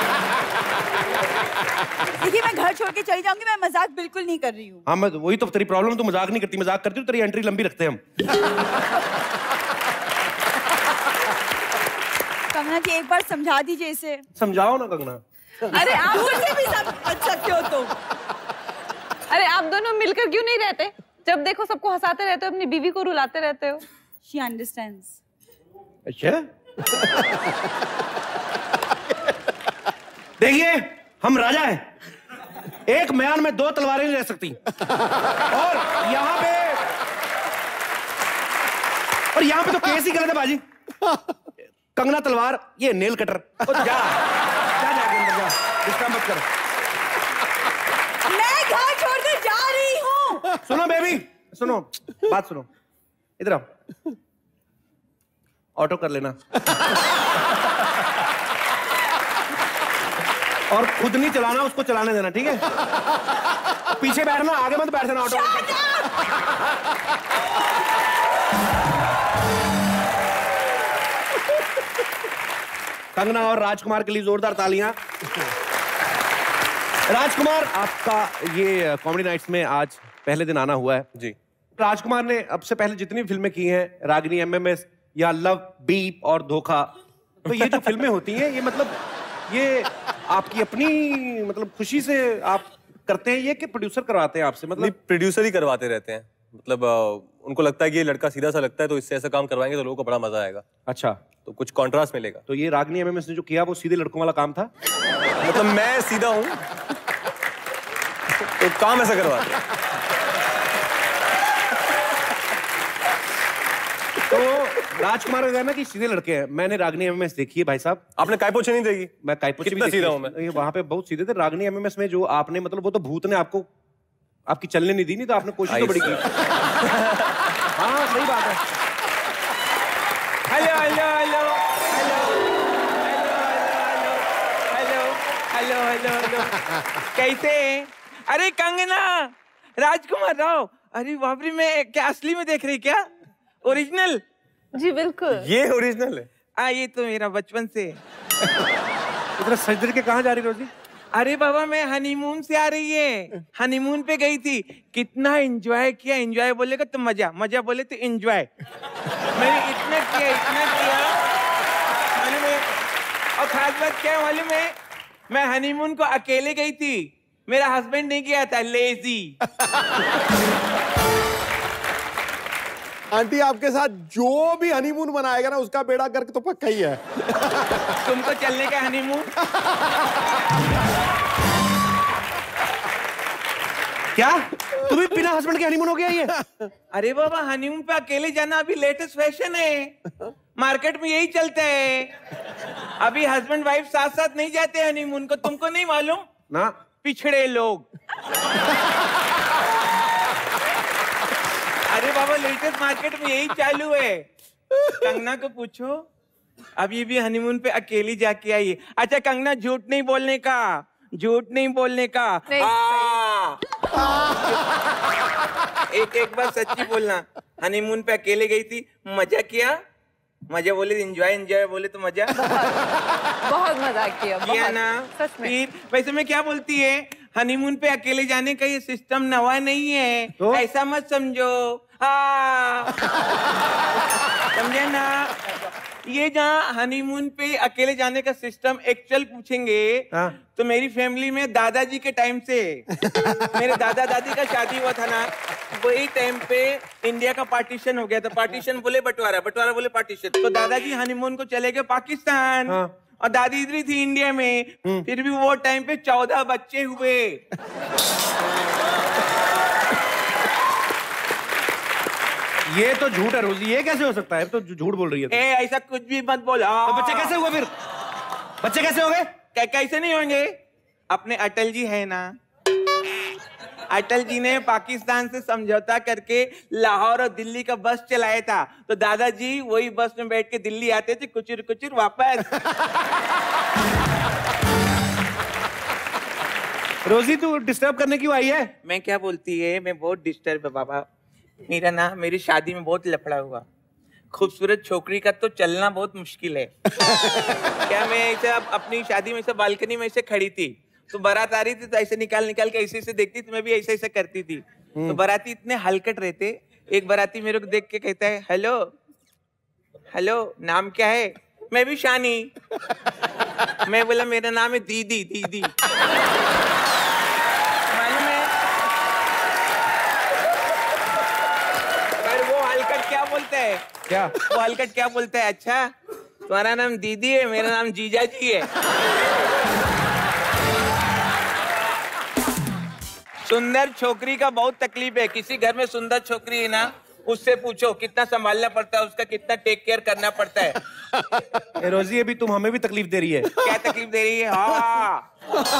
देखिए, मैं घर छोड़ के चली जाऊंगी, मैं मजाक बिल्कुल नहीं कर रही हूँ। हाँ, मैं वही तो, तेरी प्रॉब्लम, तू मजाक नहीं करती, मजाक करती, तेरी एंट्री लंबी रखते हैं हम। कंगना जी, एक बार समझा दीजिए इसे। समझाओ ना कंगना। अरे आप दूर से भी समझ सकते हो तो। अरे आप दोनों मिलकर क्यों नहीं रहते? जब देखो सबको हंसाते रहते हो, अपनी बीवी को रुलाते रहते हो। She understands. अच्छा। देखिए, हम राजा हैं, एक म्यान में दो तलवारें नहीं रह सकती। और यहाँ पे और यहाँ पे तो केस ही गलत है बाजी। कंगना तलवार, ये नेल कटर। ओ जा जा जाके अंदर जा, डिस्टर्ब मत कर। मैं घर छोड़कर जा रही हूँ। सुनो बेबी, सुनो बात सुनो, इधर आओ, ऑटो कर लेना और खुद नहीं चलाना, उसको चलाने देना, ठीक है? पीछे बैठना, आगे मत बैठ जाना ऑटो। कंगना और राजकुमार के लिए जोरदार तालियां। राजकुमार, आपका ये कॉमेडी नाइट्स में आज पहले दिन आना हुआ है जी। राजकुमार ने अब से पहले जितनी फिल्में की हैं, रागिनी, एमएमएस या लव, बीप और धोखा, तो ये जो फिल्में होती हैं, ये मतलब ये आपकी अपनी मतलब खुशी से आप करते हैं ये कि प्रोड्यूसर करवाते हैं आपसे? मतलब प्रोड्यूसर ही करवाते रहते हैं, मतलब आ, उनको लगता है कि ये लड़का सीधा सा लगता है, तो इससे ऐसा काम करवाएंगे तो लोगों को बड़ा मजा आएगा। अच्छा, तो कुछ कॉन्ट्रास्ट मिलेगा। तो ये रागिनी एमएमएस ने जो किया वो सीधे लड़कों वाला काम था? मतलब मैं सीधा हूँ तो काम ऐसा करवाते हैं। तो राजकुमार का कहना कि सीधे लड़के हैं। मैंने रागिनी एमएमएस देखी है भाई साहब। आपने कायपोछे नहीं देखी? मैं कायपोछे भी कितना देखी सीधा है। हूं मैं? ये वहां पे बहुत सीधे थे। रागिनी एमएमएस में जो आपने मतलब वो तो भूत ने आपको आपकी चलने नहीं दी, नहीं तो आपने कोशिश तो बड़ी की। हाँ सही बात है। Hello hello hello hello hello hello hello hello कैसे हैं? अरे कंगना, राजकुमार राव, अरे बाप रे, मैं क्या असली में देख रही क्या? ओरिजिनल? जी बिल्कुल। ये ओरिजिनल है? हाँ, ये तो मेरा बचपन से। इतना सजदर के कहाँ जा रही रोजी? अरे बाबा, मैं हनीमून से आ रही है, हनीमून पे गई थी। कितना एंजॉय किया। एंजॉय बोलेगा तो मजा, मजा बोले तो एंजॉय। मैंने इतना किया, इतना किया मैंने मैं, और खास बात क्या मालूम है, मैं हनीमून को अकेले गई थी, मेरा हस्बैंड नहीं गया था, लेजी। आंटी, आपके साथ जो भी हनीमून मनाएगा ना, उसका बेड़ा गर्क तो पक्का ही है। तुमको चलने का हनीमून? क्या तुम्हें बिना हस्बैंड के हनीमून हो गया ये? अरे बाबा, हनीमून पे अकेले जाना अभी लेटेस्ट फैशन है, मार्केट में यही चलता है। अभी हस्बैंड वाइफ साथ साथ नहीं जाते हनीमून को, तुमको नहीं मालूम? ना, पिछड़े लोग। अरे बाबा, लेटेस्ट मार्केट में यही चालू है। कंगना को पूछो, अभी भी हनीमून पे अकेली जाके आई है। अच्छा कंगना, झूठ नहीं बोलने का, झूठ नहीं बोलने का। एक एक बार सच्ची बोलना। हनीमून पे अकेले गई थी, मजा किया? मजा बोले एंजॉय, एंजॉय बोले तो मजा। बहुत मजा किया, किया ना? सच में। फिर वैसे में क्या बोलती है, हनीमून पे अकेले जाने का ये सिस्टम नवा नहीं है, तो? ऐसा मत समझो। हाँ समझे ना? ये जहाँ हनीमून पे अकेले जाने का सिस्टम एक्चुअल पूछेंगे, हाँ? तो मेरी फैमिली में दादाजी के टाइम से मेरे दादा दादी का शादी हुआ था ना, वही टाइम पे इंडिया का पार्टीशन हो गया था। पार्टीशन बोले बंटवारा, बंटवारा बोले पार्टीशन। तो दादाजी हनीमून को चले गए पाकिस्तान, हाँ। और दादी इधर थी इंडिया में। फिर भी वो टाइम पे चौदह बच्चे हुए। ये तो झूठ है रोजी, ये कैसे हो सकता है? तो झूठ बोल रही है। ए, ऐसा कुछ भी मत बोला। तो बच्चे कैसे हुए फिर? बच्चे कैसे हो गए? कै, कैसे नहीं होंगे? अपने अटल जी है ना, अटल जी ने पाकिस्तान से समझौता करके लाहौर और दिल्ली का बस चलाया था, तो दादाजी वही बस में बैठ के दिल्ली आते थे, कुचुर कुचुर वापस। रोजी, तू डिस्टर्ब करने क्यों आई है? मैं क्या बोलती है, मैं बहुत डिस्टर्ब है बाबा। मेरा ना मेरी शादी में बहुत लफड़ा हुआ। खूबसूरत छोकरी का तो चलना बहुत मुश्किल है। क्या मैं ऐसे अपनी शादी में ऐसे बालकनी में ऐसे खड़ी थी, तो बारात आ रही थी, तो ऐसे निकाल निकाल के ऐसे ऐसे देखती थी, मैं भी ऐसे ऐसे करती थी। तो बाराती इतने हलकट रहते, एक बाराती मेरे को देख के कहता है, हेलो हेलो, नाम क्या है? मैं भी शानी। मैं बोला मेरा नाम है दीदी। दीदी मालूम है? पर वो हलकट क्या बोलता है? क्या वो हलकट क्या बोलता है? अच्छा तुम्हारा नाम दीदी है, मेरा नाम जीजा जी है। सुंदर छोकरी का बहुत तकलीफ है। किसी घर में सुंदर छोकरी है ना, उससे पूछो कितना संभालना पड़ता है, उसका कितना टेक केयर करना पड़ता है। ए रोजी, अभी तुम हमें भी तकलीफ दे रही है। क्या तकलीफ दे रही है? हाँ।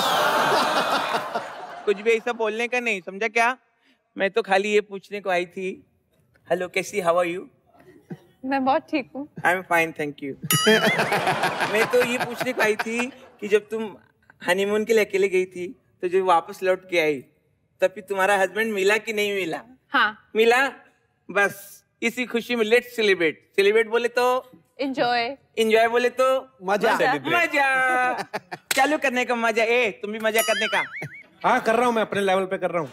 कुछ भी ऐसा बोलने का नहीं, समझा क्या? मैं तो खाली ये पूछने को आई थी, हेलो कैसी, हाउ आर यू? मैं बहुत ठीक हूँ। I am fine, thank you. मैं तो ये पूछने को आई थी कि जब तुम हनीमून के लिए अकेले गई थी, तो जब वापस लौट के आई, तब भी तुम्हारा हस्बैंड मिला कि नहीं मिला? हाँ मिला। बस इसी खुशी में लेट्स सेलिब्रेट। सेलिब्रेट बोले तो एंजॉय, एंजॉय बोले तो मजा। मजा। चालू करने का मजा। ए तुम भी मजा करने का। हाँ कर रहा हूँ, मैं अपने लेवल पे कर रहा हूँ।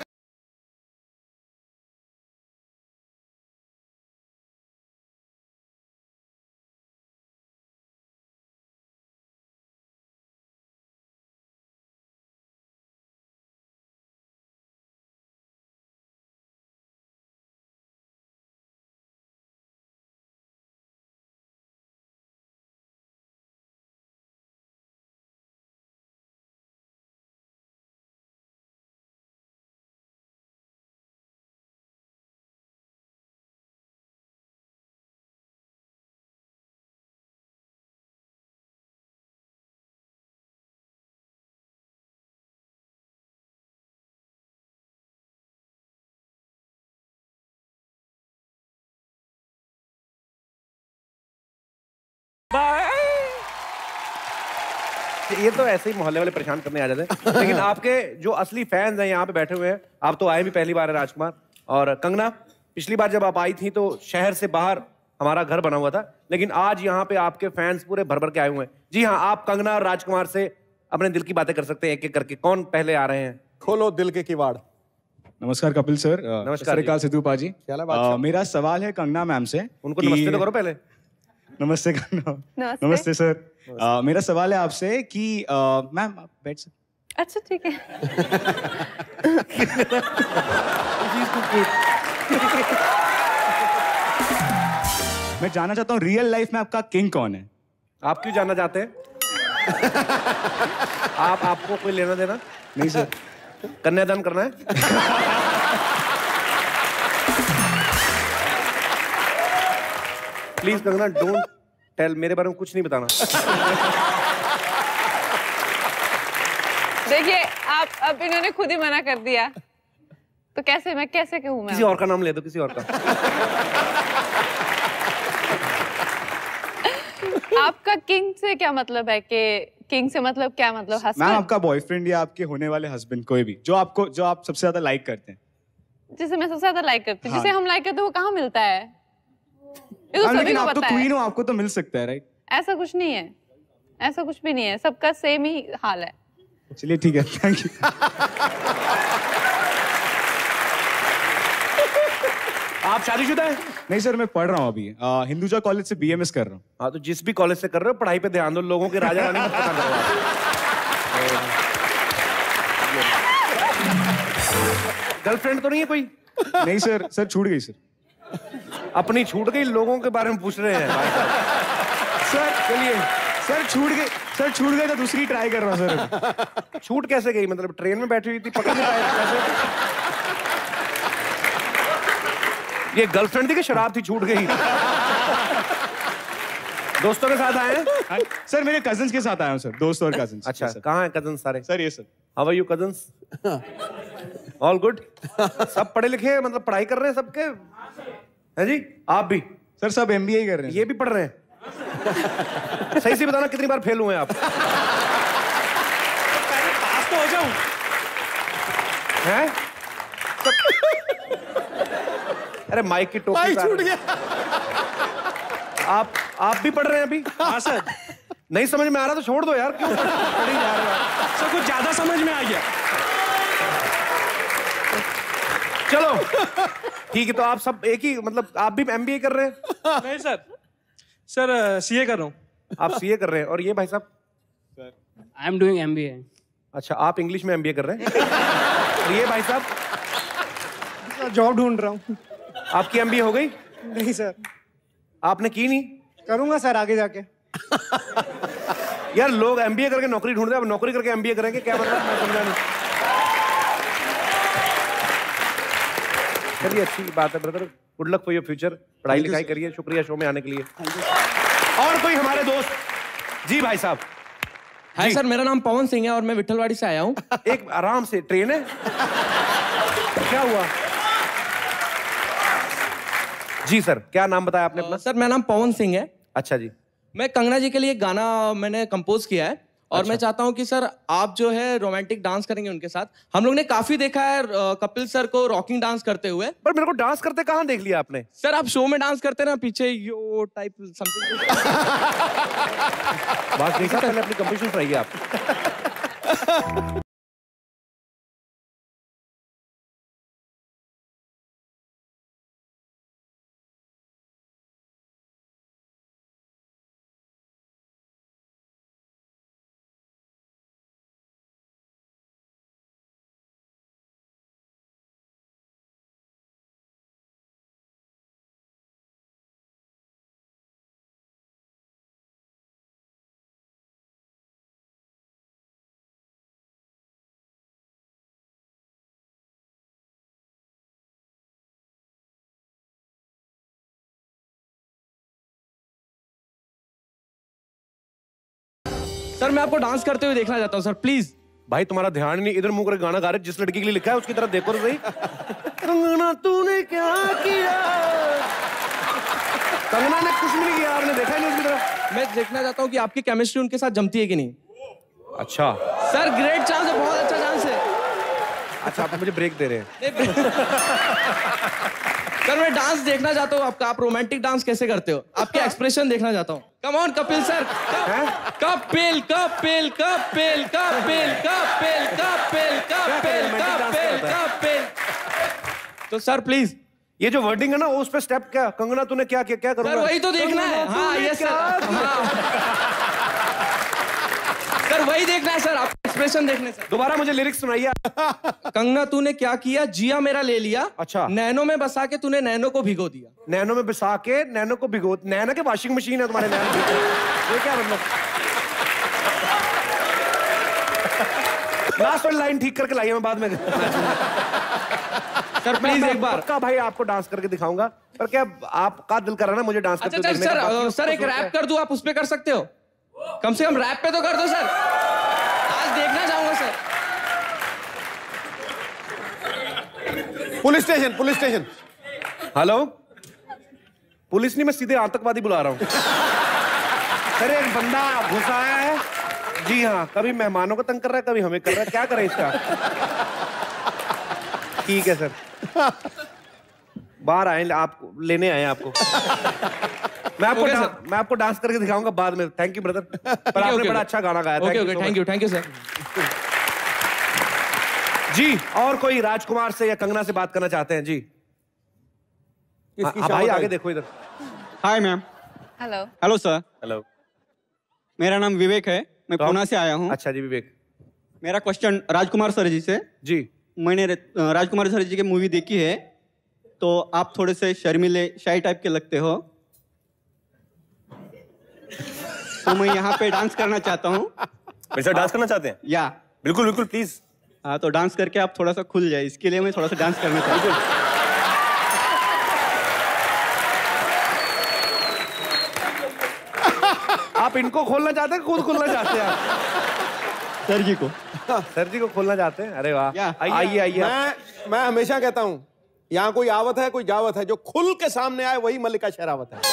ये तो ऐसे ही मोहल्ले वाले परेशान करने आ जाते हैं। लेकिन आपके जो असली फैंस हैं यहाँ पे बैठे हुए हैं, आप तो आए भी पहली बार है राजकुमार। और कंगना, पिछली बार जब आप आई थी तो शहर से बाहर हमारा घर बना हुआ था, लेकिन आज यहाँ पे आपके फैंस पूरे भर भर के आए हुए हैं। जी हाँ, आप कंगना और राजकुमार से अपने दिल की बातें कर सकते हैं एक एक करके। कौन पहले आ रहे हैं? खोलो दिल के किवाड़। नमस्कार कपिल सर। नमस्कार सर सिद्धू पाजी। क्या हाल है बादशाह? मेरा सवाल है कंगना मैम से। उनको नमस्ते तो करो पहले। नमस्ते कंगना। नमस्ते। नमस्ते सर। अ, मेरा सवाल है आपसे कि अ, मैम आप बैठ सकते। अच्छा ठीक है। मैं जानना चाहता हूँ रियल लाइफ में आपका किंग कौन है? आप क्यों जानना चाहते हैं? आप आपको कोई लेना देना नहीं सर। कन्यादान करना है? प्लीज कंगना, डोंट टेल, मेरे बारे में कुछ नहीं बताना। देखिए आप, अब इन्होंने खुद ही मना कर दिया, तो कैसे मैं कैसे कहूँ? मैं किसी और का नाम ले दो, किसी और का। आपका किंग से क्या मतलब है? कि किंग से मतलब क्या मतलब? Ma'am husband? आपका बॉयफ्रेंड या आपके होने वाले हस्बैंड, कोई भी जो आपको जो आप सबसे ज्यादा लाइक करते हैं। जिसे मैं सबसे ज्यादा लाइक करती हूँ, हाँ। जिसे हम लाइक करते हैं, वो कहाँ मिलता है? ये तो हाँ, सभी लेकिन को आप तो पता है। क्वीन हो, आपको तो मिल सकता है, राइट? ऐसा कुछ नहीं है, ऐसा कुछ भी नहीं है, सबका सेम ही हाल है। चलिए ठीक है, थैंक यू। आप शादीशुदा हैं? नहीं सर, मैं पढ़ रहा हूँ अभी अ, हिंदुजा कॉलेज से बीएमएस कर रहा हूँ। हाँ, तो जिस भी कॉलेज से कर रहे हो पढ़ाई पे ध्यान दो, लोगों के राजा रानी मत पता करो आप। गर्लफ्रेंड तो नहीं है कोई? नहीं सर, सर छूट गई सर। अपनी छूट गई, लोगों के बारे में पूछ रहे हैं भाई साहब। सर चलिए, सर छूट गई, सर छूट गई तो दूसरी ट्राई कर रहा हूँ सर। छूट कैसे गई? मतलब ट्रेन में बैठी हुई थी, पकड़ नहीं पाए कैसे? ये गर्लफ्रेंड थी कि शराब थी छूट गई? दोस्तों के साथ आए हैं? सर मेरे कजिन्स के साथ आया हूँ सर, दोस्त और कजिन्स। अच्छा, कहाँ हैं कजिन सारे? सर ये sir. How are you cousins? All good? सब पढ़े लिखे हैं, मतलब पढ़ाई कर रहे हैं सबके? है जी? आप भी? सर सब एमबीए कर रहे हैं। ये भी पढ़ रहे हैं? सही से बताना कितनी बार फेल हुए आप? पास तो हो जाऊं। हैं? अरे माइक की टोपी माइक पहन- छूट गया। आप आप भी पढ़ रहे हैं अभी? हाँ सर। नहीं समझ में आ रहा तो छोड़ दो यार, क्यों पढ़ी जा रहे हो आप? सर कुछ ज्यादा समझ में आ गया। चलो ठीक है, तो आप सब एक ही, मतलब आप भी एमबीए कर रहे हैं? नहीं सर, सर सीए कर रहा हूँ। आप सीए कर रहे हैं, और ये भाई साहब? I am doing MBA. अच्छा, आप इंग्लिश में एमबीए कर रहे हैं? और ये भाई साहब? जॉब ढूंढ रहा हूँ। आपकी एमबीए हो गई? नहीं सर। आपने की नहीं? करूंगा सर आगे जाके। यार लोग एमबीए करके नौकरी ढूंढ रहे हैं, अब नौकरी करके एमबीए करेंगे, क्या मतलब? मैं समझा नहीं। चलिए अच्छी बात है brother. Good luck for your future, पढ़ाई लिखाई करिए, शुक्रिया शो में आने के लिए। और कोई हमारे दोस्त? जी भाई साहब। हाय सर, मेरा नाम पवन सिंह है और मैं विठलवाड़ी से आया हूँ। एक आराम से, ट्रेन है क्या हुआ? जी सर, क्या नाम बताया आपने अपना? सर मेरा नाम पवन सिंह है। अच्छा जी। मैं कंगना जी के लिए गाना मैंने कंपोज किया है और अच्छा। मैं चाहता हूं कि सर आप जो है रोमांटिक डांस करेंगे उनके साथ। हम लोग ने काफी देखा है अ, कपिल सर को रॉकिंग डांस करते हुए। पर मेरे को डांस करते कहाँ देख लिया आपने? सर आप शो में डांस करते ना, पीछे यो टाइप समथिंग। बात नहीं, पहले अपनी कंपटीशन कराइए आप। सर मैं आपको डांस करते हुए देखना चाहता हूँ सर, प्लीज। भाई तुम्हारा ध्यान नहीं, इधर मुंह करके गाना गा रहे, जिस लड़की के लिए लिखा है उसकी तरफ देखो तो सही। कंगना तूने क्या किया? कंगना ने कुछ भी नहीं किया, आपने देखा ही नहीं उसकी तरफ। मैं देखना चाहता हूँ कि आपकी केमिस्ट्री उनके साथ जमती है कि नहीं। अच्छा सर ग्रेट चांस है, बहुत अच्छा चांस है। अच्छा आप मुझे ब्रेक दे रहे हैं? सर मैं डांस देखना चाहता हूँ आपका, आप रोमांटिक डांस कैसे करते हो, आपके एक्सप्रेशन देखना चाहता हूँ। Come on Kapil sir. Kapil Kapil Kapil Kapil Kapil Kapil Kapil Kapil Kapil. तो सर प्लीज ये जो वर्डिंग है ना उस पे स्टेप क्या? कंगना तूने क्या किया, क्या करूंगा? सर वही तो देखना है। हाँ ये सर, हाँ सर वही देखना है सर, आप एक्सप्रेशन देखने से। दोबारा मुझे लिरिक्स सुनाइए। कंगना तूने क्या किया, जिया मेरा ले लिया। अच्छा। नैनो में बसा के तूने नैनो को भिगो दिया। नैनो में बसा के नैनो को भिगो, नैनो के वॉशिंग मशीन है तुम्हारे नैनो। ये क्या मतलब? लास्ट वाली लाइन ठीक करके लाइए, मैं बाद में। सर प्लीज एक बार। पक्का भाई आपको डांस करके दिखाऊंगा, पर क्या आपका दिल कर रहा है ना मुझे डांस करते अच्छा देखने का? सर, सर एक रैप कर दूं, आप उस पे कर सकते हो? कम से कम रैप पे तो कर दो सर, आज देखना चाहूंगा sir. Police station, police station. Hello, police नहीं, मैं सीधे आतंकवादी बुला रहा हूँ। सर एक बंदा घुसा आया है। जी हाँ, कभी मेहमानों को तंग कर रहा है, कभी हमें कर रहा है, क्या करें इसका? ठीक है सर, बाहर आए, आप लेने आए आपको। मैं आपको okay, डा, मैं आपको डांस करके दिखाऊंगा बाद में। थैंक यू ब्रदर, पर आपने बड़ा अच्छा गाना गाया। Okay okay, thank you thank you sir. जी और कोई राजकुमार से या कंगना से बात करना चाहते हैं? जी हाँ भाई आगे देखो इधर। Hi ma'am. Hello. Hello sir. Hello. मेरा नाम विवेक है, मैं पुणे से आया हूँ। अच्छा जी विवेक। मेरा क्वेश्चन राजकुमार सर जी से। जी। मैंने राजकुमार सर जी की मूवी देखी है, तो आप थोड़े से शर्मीले शाई टाइप के लगते हो, तो मैं यहाँ पे डांस करना चाहता हूँ। मेरे साथ डांस करना चाहते हैं? या बिल्कुल बिल्कुल प्लीज। हाँ तो डांस करके आप थोड़ा सा खुल जाए, इसके लिए मैं थोड़ा सा डांस करना चाहता हूँ। आप इनको खोलना चाहते हैं, खुद खोलना चाहते हैं आप? सर जी को। सर जी को खोलना चाहते हैं? अरे वाह, आइए आइए। मैं मैं हमेशा कहता हूँ यहाँ कोई आवत है कोई जावत है, जो खुल के सामने आए वही मल्लिका शेरावत है।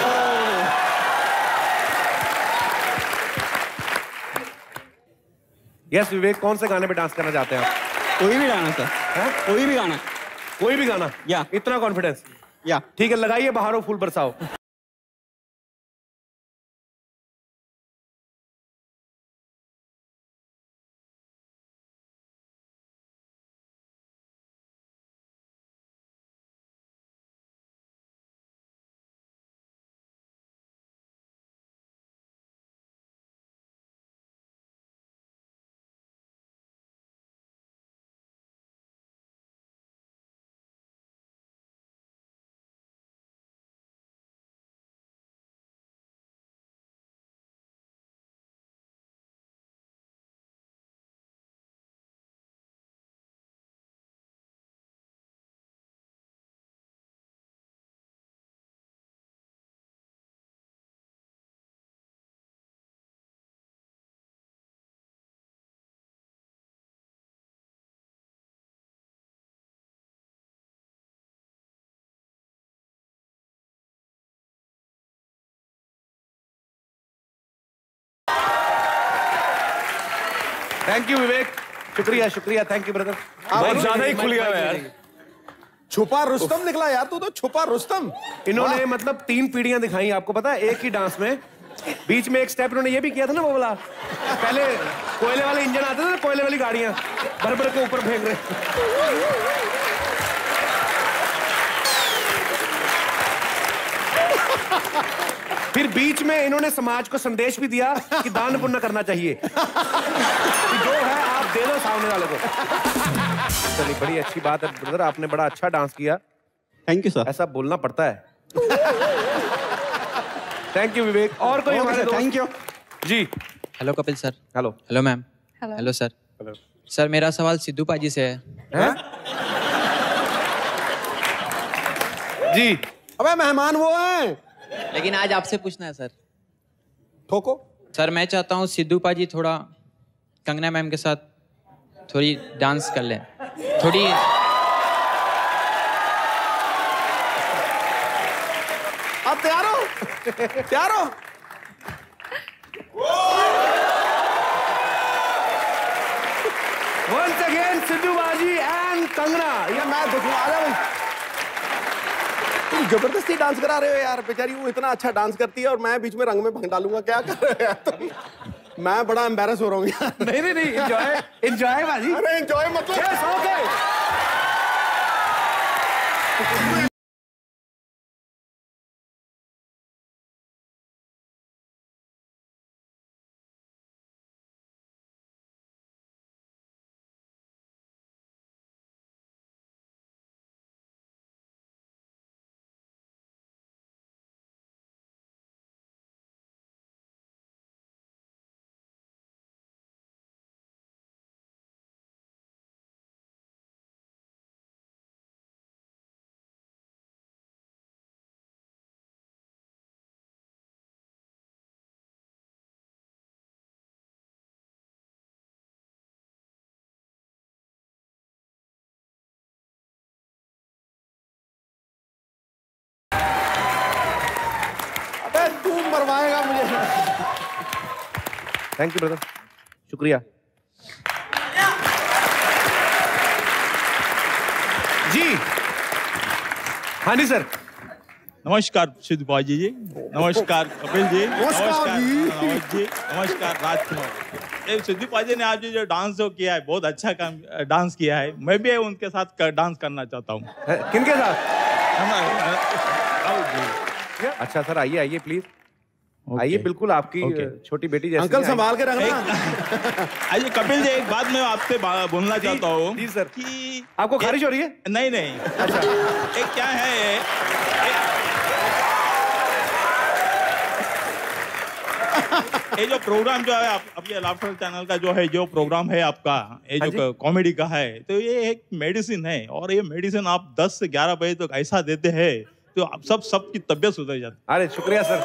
यस विवेक, कौन से गाने पे डांस करना चाहते हैं आप? कोई भी गाना सर। है? कोई भी गाना। कोई भी गाना? या इतना कॉन्फिडेंस? या ठीक है, लगाइए बाहरों फूल बरसाओ। थैंक यू विवेक, शुक्रिया शुक्रिया, थैंक यू ब्रदर। बहुत ज्यादा ही खुल गया यार। छुपा रुस्तम निकला यार, तू तो छुपा रुस्तम। इन्होंने मतलब तीन पीढ़ियां दिखाई आपको पता है एक ही डांस में। बीच में एक स्टेप इन्होंने ये भी किया था ना, वो वाला पहले कोयले वाले इंजन आते थे ना, कोयले वाली गाड़ियां भर भर के ऊपर फेंक रहे। फिर बीच में इन्होंने समाज को संदेश भी दिया कि दान पुण्य करना चाहिए, कि जो है आप दे दो सामने वाले को। चलिए बड़ी अच्छी बात है ब्रदर, आपने बड़ा अच्छा डांस किया। Thank you sir. ऐसा बोलना पड़ता है। Thank you Vivek. और कोई हमारे दोस्त? थैंक यू जी। Hello Kapil sir. Hello. Hello ma'am. Hello. Hello sir. Hello sir, मेरा सवाल सिद्धू पाजी से है। हैं? जी। अबे मेहमान वो हैं। लेकिन आज आपसे पूछना है सर। ठोको। सर मैं चाहता हूँ सिद्धू पाजी थोड़ा कंगना मैम के साथ थोड़ी डांस कर लें, थोड़ी। अब तैयार हो? तैयार हो? Once again सिद्धू बाजी एंड कंगना। ये मैं देखूं, आ जाओ। तुम जबरदस्ती डांस करा रहे हो यार, बेचारी वो इतना अच्छा डांस करती है और मैं बीच में रंग में भंग डालूंगा, क्या कर रहे हो यार तुम? मैं बड़ा एम्बैरस हो रहा हूँ यार। नहीं नहीं नहीं, एंजॉय एंजॉय बाजी। अरे एंजॉय मतलब यस ओके। तू मरवाएगा मुझे। थैंक यू ब्रदर, शुक्रिया। जी हाँ जी सर। नमस्कार सिद्धू पाजी जी, नमस्कार कपिल जी, नमस्कार जी। नमस्कार जी, नमस्कार राजकुमार। ये सिद्धू पाजी ने आज जो डांस जो किया है बहुत अच्छा काम डांस किया है। मैं भी उनके साथ कर, डांस करना चाहता हूँ। किनके साथ? अच्छा सर आइए आइए प्लीज आइए, बिल्कुल आपकी छोटी बेटी जैसी। अंकल संभाल के रखना। आइए कपिल जी, एक बात मैं आपसे बोलना चाहता हूँ। जी सर। कि आपको खारिश हो रही है? नहीं नहीं। अच्छा एक क्या है, ये जो प्रोग्राम जो है आप, आपके लाफ्टर चैनल का जो है जो प्रोग्राम है आपका, ये जो कॉमेडी का है, तो ये एक मेडिसिन है और ये मेडिसिन आप दस से ग्यारह बजे तक ऐसा देते हैं तो आप सब सबकी तबीयत सुधर जाती है। अरे शुक्रिया सर।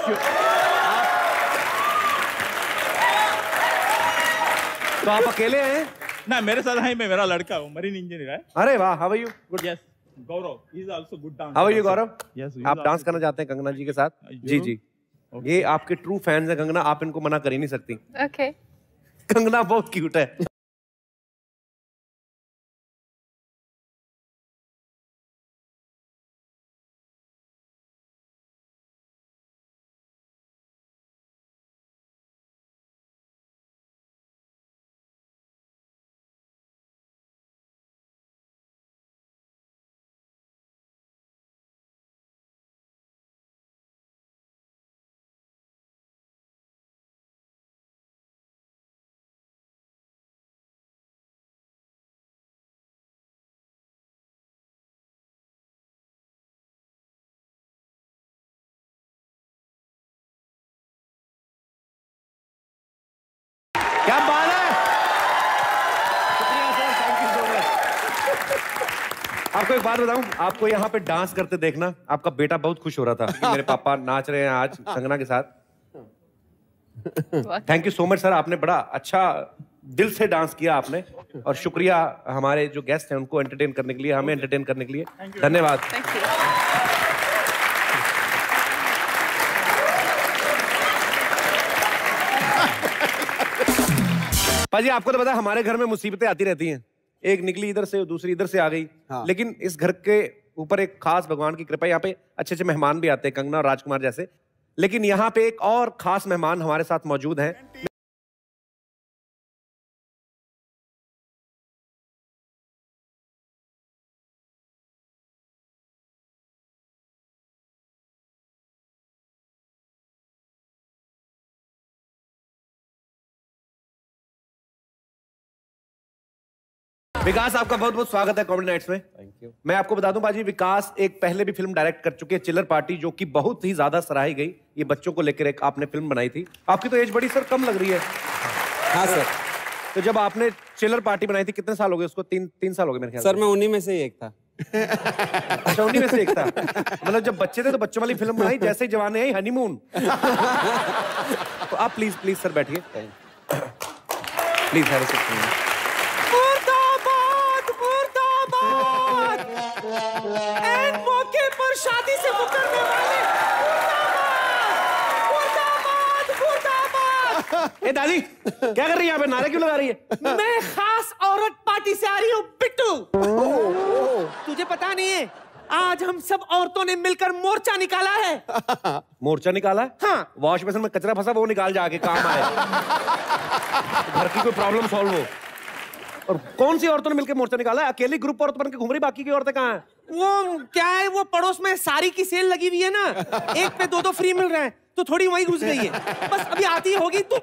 तो आप अकेले हैं? ना मेरे साथ है, मैं मेरा लड़का हूँ, मरीन इंजीनियर है। अरे वाह, how are you? Good. Yes Gaurav, he is also good dancer. How are you Gaurav? Yes. आप डांस करना चाहते हैं कंगना जी के साथ? जी जी। ये आपके ट्रू फैंस हैं कंगना, आप इनको मना कर ही नहीं सकती। ओके। कंगना बहुत क्यूट है। क्या बात है, शुक्रिया sir, thank you so much. आपको एक बात बताऊं, आपको यहाँ पे डांस करते देखना आपका बेटा बहुत खुश हो रहा था कि मेरे पापा नाच रहे हैं आज कंगना के साथ। Thank you so much sir, आपने बड़ा अच्छा दिल से डांस किया आपने, और शुक्रिया हमारे जो गेस्ट हैं उनको एंटरटेन करने के लिए, हमें एंटरटेन करने के लिए धन्यवाद। पाजी आपको तो पता है हमारे घर में मुसीबतें आती रहती हैं, एक निकली इधर से दूसरी इधर से आ गई। हाँ। लेकिन इस घर के ऊपर एक खास भगवान की कृपा, यहाँ पे अच्छे अच्छे मेहमान भी आते हैं, कंगना और राजकुमार जैसे। लेकिन यहाँ पे एक और खास मेहमान हमारे साथ मौजूद हैं। विकास आपका बहुत बहुत स्वागत है कॉमेडी नाइट्स में। Thank you. मैं आपको बता दूं बाजी, विकास एक पहले भी फिल्म डायरेक्ट कर चुके हैं, चिलर पार्टी, जो कि बहुत ही ज्यादा सराही गई। ये बच्चों को लेकर एक आपने फिल्म बनाई थी। आपकी तो एज बड़ी सर कम लग रही है। हाँ सर। तो जब आपने चिलर पार्टी बनाई थी कितने साल हो गए उसको? तीन तीन साल हो गए मेरे ख्याल से। सर मैं उन्हीं में से ही एक था। अच्छा उन्हीं में से एक था। मतलब जब बच्चे थे तो बच्चों वाली फिल्म बनाई, जैसे ही जवानी आई हनीमून। तो आप प्लीज प्लीज सर बैठिए प्लीज। हैव एंड मौके पर शादी से मुकरने वाले मुर्दाबाद, मुर्दाबाद। ए दादी क्या कर रही है यहाँ पे? नारे क्यों लगा रही है? मैं खास औरत पार्टी से आ रही हूँ बिट्टू। तुझे पता नहीं है, आज हम सब औरतों ने मिलकर मोर्चा निकाला है। मोर्चा निकाला है? हाँ। वॉश बेसिन में कचरा फंसा वो निकाल जाके, काम आए। घर की कोई प्रॉब्लम सॉल्व हो। और कौन सी औरतों ने मिलकर मोर्चा निकाला है? अकेली ग्रुप औरत बन के घूम रही, बाकी की औरतें कहाँ हैं? वो क्या है, वो पड़ोस में साड़ी की सेल लगी हुई है ना, एक पे दो दो फ्री मिल रहे हैं, तो थोड़ी वहीं घुस गई है। बस अभी आती होगी तो।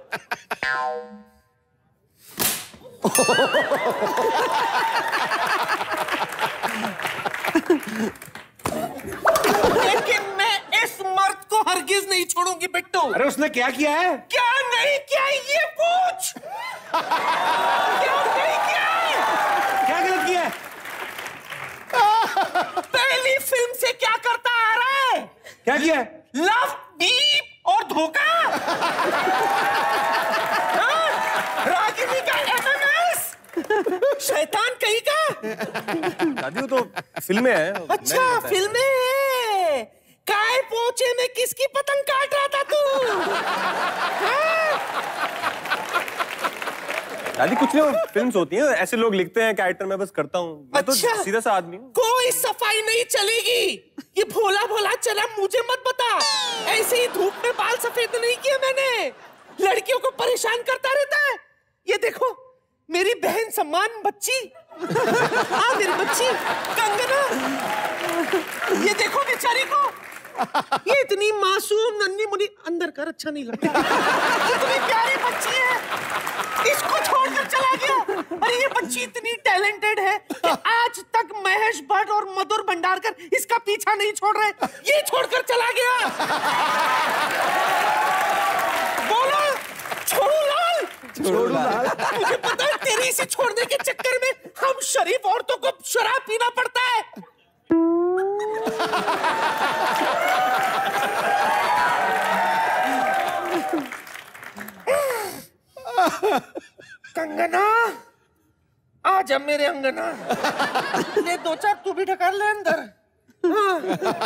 लेकिन मैं इस मर्द को हरगिज नहीं छोड़ूंगी बिट्टू। अरे उसने क्या किया है? क्या नहीं किया ये पूछ। क्या नहीं किया है? क्या गलत किया है? पहली फिल्म से क्या करता आ रहा है? क्या किया है? लव, डीप और धोखा। हाँ? रागिनी का एमएमएस, शैतान कहीं का। दादी वो तो फिल्में हैं। अच्छा फिल्में हैं। काय पोचे में किसकी पतंग काट रहा था तू? हाँ? दादी कुछ नहीं, फिल्म्स होती हैं, ऐसे लोग लिखते हैं कैरेक्टर, मैं बस करता हूँ। मैं अच्छा? तो सीधा सा आदमी हूँ। कोई सफाई नहीं चलेगी। ये भोला भोला चला मुझे मत बता। ऐसे ही धूप में बाल सफेद नहीं किए मैंने। लड़कियों को परेशान करता रहता है। ये देखो मेरी बहन सम्मान बच्ची। हाँ मेरी बच्ची कंगना। ये देखो बेचारी को, ये इतनी मासूम नन्ही मुन्नी, अंदर कर अच्छा नहीं लगता। इतनी प्यारी बच्ची है, इसको छोड़कर चला गया। अरे ये बच्ची इतनी टैलेंटेड है कि आज तक महेश भट्ट और मधुर भंडारकर इसका पीछा नहीं छोड़ रहे, ये छोड़कर चला गया। बोलो छोड़ू लाल। छोड़ू लाल। मुझे पता है तेरी इसे छोड़ने के चक्कर में हम शरीफ औरतों को शराब पीना पड़ता है। कंगना आजा मेरे अंगना। ले दो चार तू भी ढका ले अंदर। हाँ।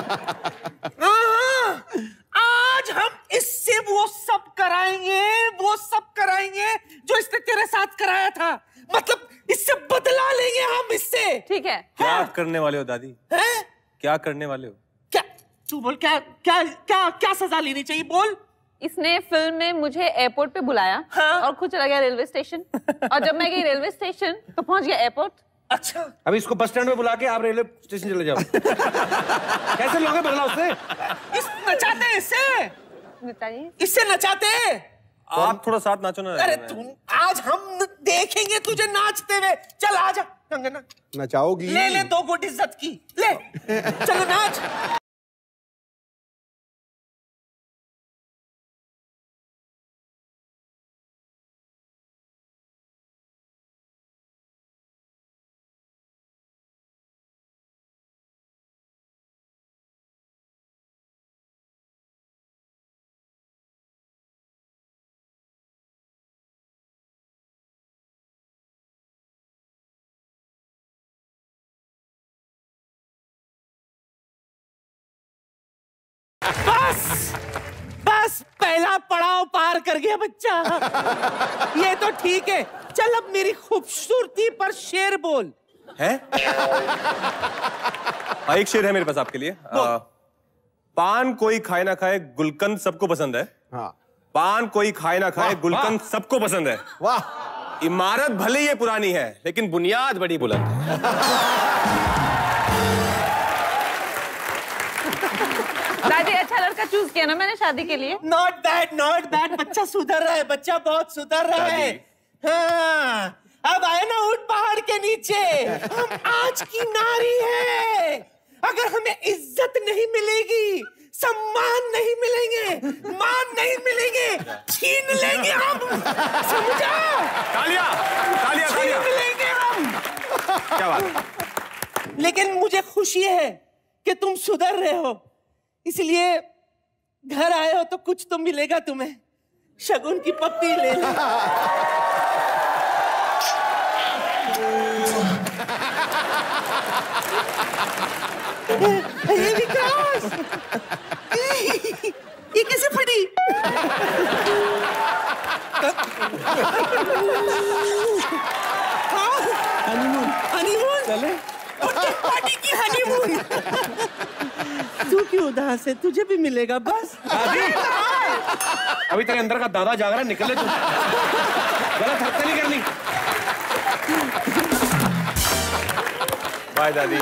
हाँ, आज हम इससे वो सब कराएंगे, वो सब कराएंगे जो इसने तेरे साथ कराया था। मतलब इससे बदला लेंगे हम इससे। ठीक है। क्या हाँ? करने वाले हो दादी? हैं? क्या करने वाले हो? क्या तू बोल, क्या क्या क्या क्या सजा लेनी चाहिए बोल। इसने फिल्म में मुझे एयरपोर्ट पे बुलाया। हाँ? और खुद चला गया रेलवे स्टेशन। और जब मैं गई रेलवे स्टेशन तो पहुंच गया एयरपोर्ट। अच्छा अभी इसको बस स्टैंड में बुला के आप रेलवे स्टेशन चले जाओ। कैसे लोगे बदला उससे? इस नचाते इससे, इससे नचाते। आप थोड़ा साथ नाचो ना। अरे तू, आज हम देखेंगे तुझे नाचते हुए। चल आजा कंगना। नचाओगी? ले ले दो गुट इज्जत की, ले चलो नाच। बस बस पहला पड़ाव पार कर गया बच्चा। ये तो ठीक है, चल चल अब मेरी खूबसूरती पर शेर बोल। है? हाँ, एक शेर है मेरे पास आपके लिए। आ, पान कोई खाए ना खाए, गुलकंद सबको पसंद है। हाँ। पान कोई खाए ना खाए, गुलकंद सबको पसंद है। वाह। इमारत भले ये पुरानी है, लेकिन बुनियाद बड़ी बुलंद है। दादी अच्छा लड़का चूज किया ना मैंने शादी के लिए। Not bad, not bad. बच्चा सुधर रहा है, बच्चा बहुत सुधर रहा है। हाँ, अब आए ना ऊंट पहाड़ के नीचे। हम आज की नारी है। अगर हमें इज्जत नहीं मिलेगी, सम्मान नहीं मिलेंगे, मान नहीं मिलेंगे, छीन लेंगे हम। समझा? तालियां, तालियां, तालियां। छीन लेंगे हम। क्या बात? लेकिन मुझे खुशी है कि तुम सुधर रहे हो, इसलिए घर आए हो तो कुछ तो मिलेगा तुम्हें। शगुन की पप्पी ले लो। ये विकास, ये कैसे फटी? हनीमून, हनीमून चले। पार्टी की हनीमून। तू क्यों उदास है? तुझे भी मिलेगा बस। अभी तेरे अंदर का दादा जाग रहा है, निकले तू। गलत हरकत नहीं करनी। बाय दादी।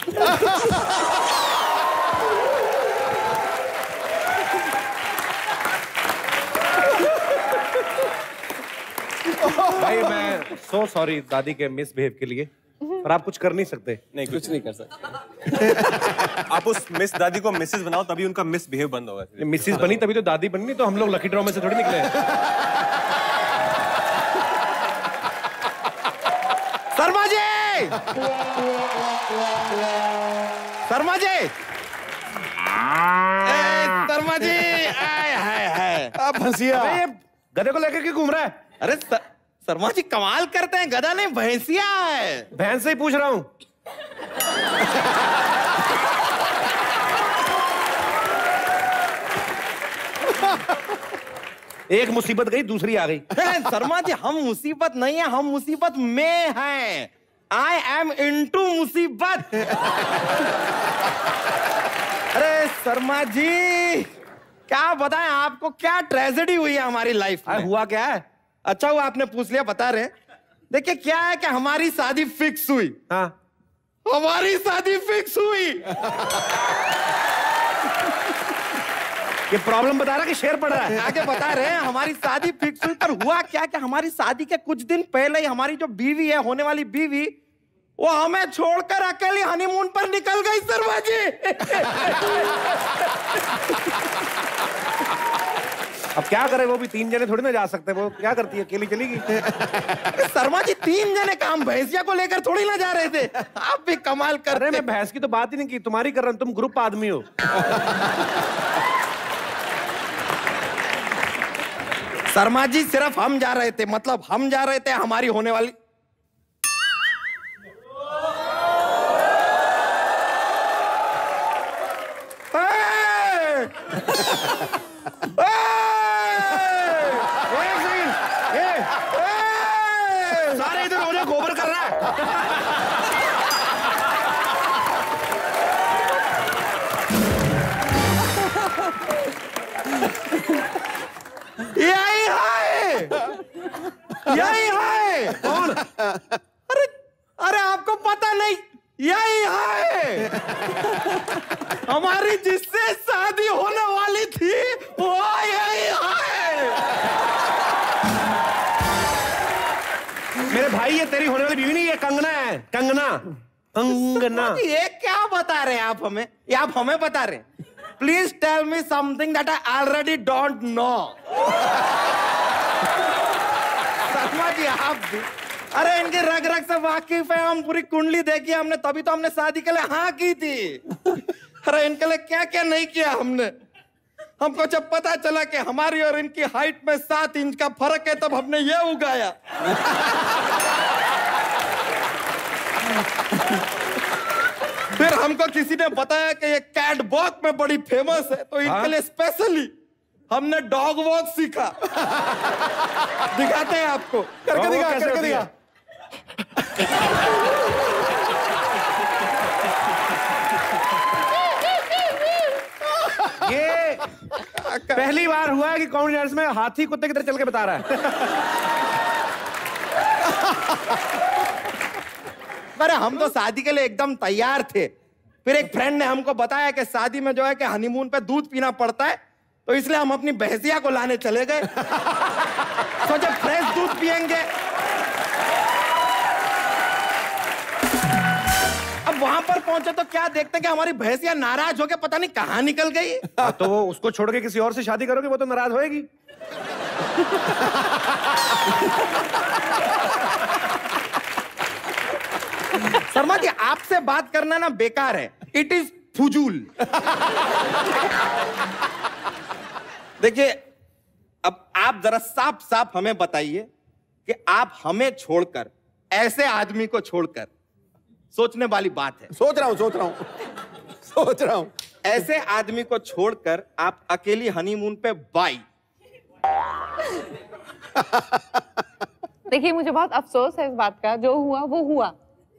भाई मैं सो सॉरी दादी के मिसबिहेव के लिए, पर आप कुछ कर नहीं सकते। नहीं, कुछ नहीं कर सकते। आप उस मिस दादी को मिसेस बनाओ, तभी उनका मिसबिहेव बंद होगा। मिसेस बनी तभी तो दादी बननी, तो हम लोग लकी ड्रॉ में से थोड़ी निकले हैं। शर्मा जी, शर्मा जी, शर्मा जी, आय हाय हाय। अब भैंसिया गधे को लेकर के घूम रहा है। अरे शर्मा जी कमाल करते हैं, गधा नहीं भैंसिया है। भैंस से ही पूछ रहा हूं। एक मुसीबत गई, दूसरी आ गई। शर्मा जी हम मुसीबत नहीं है, हम मुसीबत में हैं। आई एम इनटू मुसीबत। अरे शर्मा जी क्या बताएं आपको, क्या ट्रेजेडी हुई है हमारी लाइफ में। हुआ क्या है? अच्छा हुआ आपने पूछ लिया, बता रहे। देखिए क्या है कि हमारी शादी फिक्स हुई। हाँ, हमारी शादी फिक्स हुई। ये प्रॉब्लम बता रहा कि शेर पड़ रहा है। आगे बता रहे हैं हमारी शादी फिक्स हुई, पर हुआ क्या कि हमारी शादी के कुछ दिन पहले ही हमारी जो बीवी है, होने वाली बीवी, वो हमें छोड़कर अकेली हनीमून पर निकल गई। शर्मा जी अब क्या करे, वो भी तीन जने थोड़ी ना जा सकते, वो क्या करती है, अकेली चली गई। शर्मा जी तीन जने काम भैंसिया को लेकर थोड़ी ना जा रहे थे, आप भी कमाल कर रहे। मैं भैंस की तो बात ही नहीं की, तुम्हारी कर रहा हूं, तुम ग्रुप आदमी हो। शर्मा जी सिर्फ हम जा रहे थे, मतलब हम जा रहे थे हमारी होने वाली। सारे इधर होने गोबर कर रहा है। यही है, यही है। कौन? अरे अरे आपको पता नहीं, यही है हमारी जिससे शादी होने वाली थी, वो यही है। मेरे भाई ये तेरी होने वाली बीवी नहीं, ये कंगना है, कंगना, कंगना। ये क्या बता रहे हैं आप हमें, ये आप हमें बता रहे हैं? Please tell me something that I already don't know. Sharma ji आप भी, अरे इनके रग रग से वाकिफ है हम, पूरी कुंडली देखी हमने, तभी तो हमने शादी के लिए हाँ की थी। अरे इनके लिए क्या क्या नहीं किया हमने। हमको जब पता चला कि हमारी और इनकी हाइट में सात इंच का फर्क है, तब हमने ये उगाया। फिर हमको किसी ने बताया कि ये कैटवॉक में बड़ी फेमस है, तो इनके लिए स्पेशली हमने डॉग वॉक सीखा। दिखाते हैं आपको, करके दिखा, करके दिखा। ये पहली बार हुआ है कि कॉमेडी डांस में हाथी कुत्ते की तरह चल के बता रहा है। अरे हम तो शादी के लिए एकदम तैयार थे, फिर एक फ्रेंड ने हमको बताया कि शादी में जो है कि हनीमून पे दूध पीना पड़ता है, तो इसलिए हम अपनी भैंसिया को लाने चले गए। सोचे फ्रेश दूध पिएंगे। अब वहां पर पहुंचे तो क्या देखते कि हमारी भैंसिया नाराज होके पता नहीं कहां निकल गई। तो वो उसको छोड़ के किसी और से शादी करोगे, वो तो नाराज होएगी। शर्मा जी, आपसे बात करना ना बेकार है, इट इज फुजूल। देखिए, अब आप जरा साफ साफ हमें बताइए कि आप हमें छोड़कर ऐसे आदमी को छोड़कर, सोचने वाली बात है। सोच रहा हूं सोच रहा हूं सोच रहा हूं ऐसे आदमी को छोड़कर आप अकेली हनीमून पे बाई। देखिए, मुझे बहुत अफसोस है इस बात का, जो हुआ वो हुआ।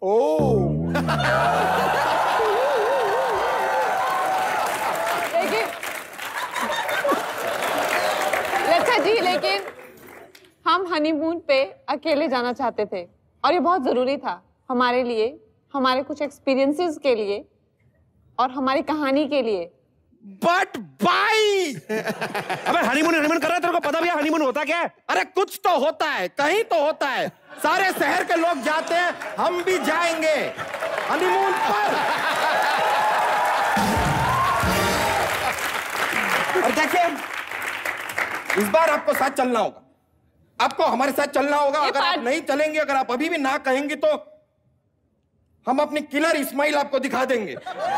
लेकिन अच्छा जी, लेकिन हम हनीमून पे अकेले जाना चाहते थे और ये बहुत जरूरी था हमारे लिए, हमारे कुछ एक्सपीरियंसेस के लिए और हमारी कहानी के लिए। बट बाई, अबे हनीमून हनीमून कर रहा है, तेरे को पता भी है हनीमून होता क्या है? अरे कुछ तो होता है, कहीं तो होता है। सारे शहर के लोग जाते हैं, हम भी जाएंगे हनीमून पर। और देखिए, इस बार आपको साथ चलना होगा, आपको हमारे साथ चलना होगा। अगर आप नहीं चलेंगे, अगर आप अभी भी ना कहेंगे, तो हम अपनी किलर इस्माइल आपको दिखा देंगे।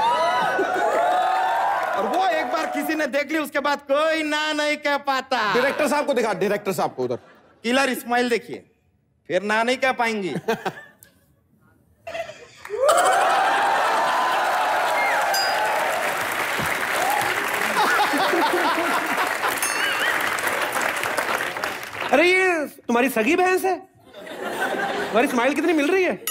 और वो एक बार किसी ने देख ली, उसके बाद कोई ना नहीं कह पाता। डायरेक्टर साहब को दिखा, डायरेक्टर साहब को उधर। किलर इस्माइल देखिए, फिर ना नहीं कह पाएंगी। अरे ये तुम्हारी सगी भैंस है? तुम्हारी स्माइल कितनी मिल रही है?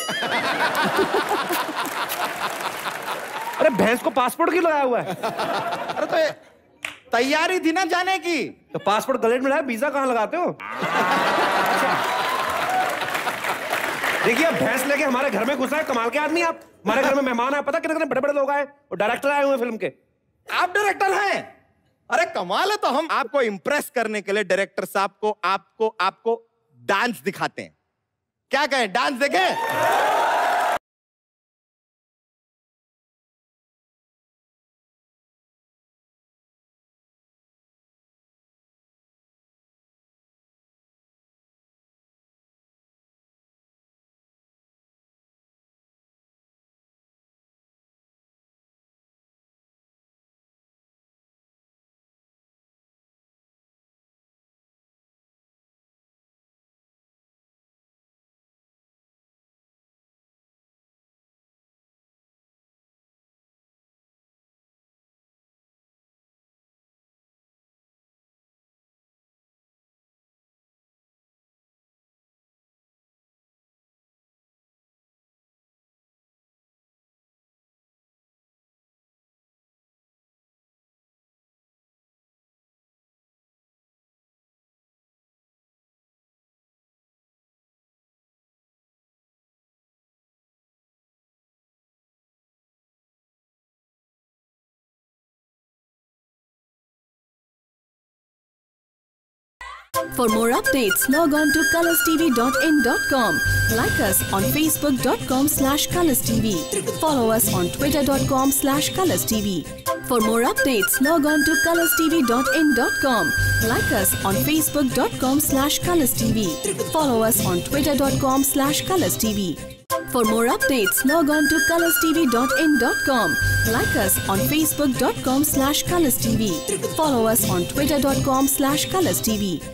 अरे भैंस को पासपोर्ट क्यों लगाया हुआ है? अरे तो तैयारी थी ना जाने की। तो पासपोर्ट गले में लगाया, वीजा कहाँ लगाते हो? देखिए, अब भैंस लेके हमारे घर में घुसा है, कमाल के आदमी आप। हमारे घर में मेहमान है, पता कितने कितने बड़े बड़े लोग आए, और डायरेक्टर आए हुए फिल्म के। आप डायरेक्टर हैं? अरे कमाल है। तो हम आपको इंप्रेस करने के लिए डायरेक्टर साहब को आपको आपको डांस दिखाते हैं। क्या कहें, डांस देखें? For more updates, log on to colors t v dot in dot com. Like us on facebook dot com slash colors t v. Follow us on twitter dot com slash colors t v. For more updates, log on to colors t v dot in dot com. Like us on facebook dot com slash colors t v. Follow us on twitter dot com slash colors t v. For more updates, log on to colors t v dot in dot com. Like us on facebook dot com slash colors t v. Follow us on twitter dot com slash colors t v.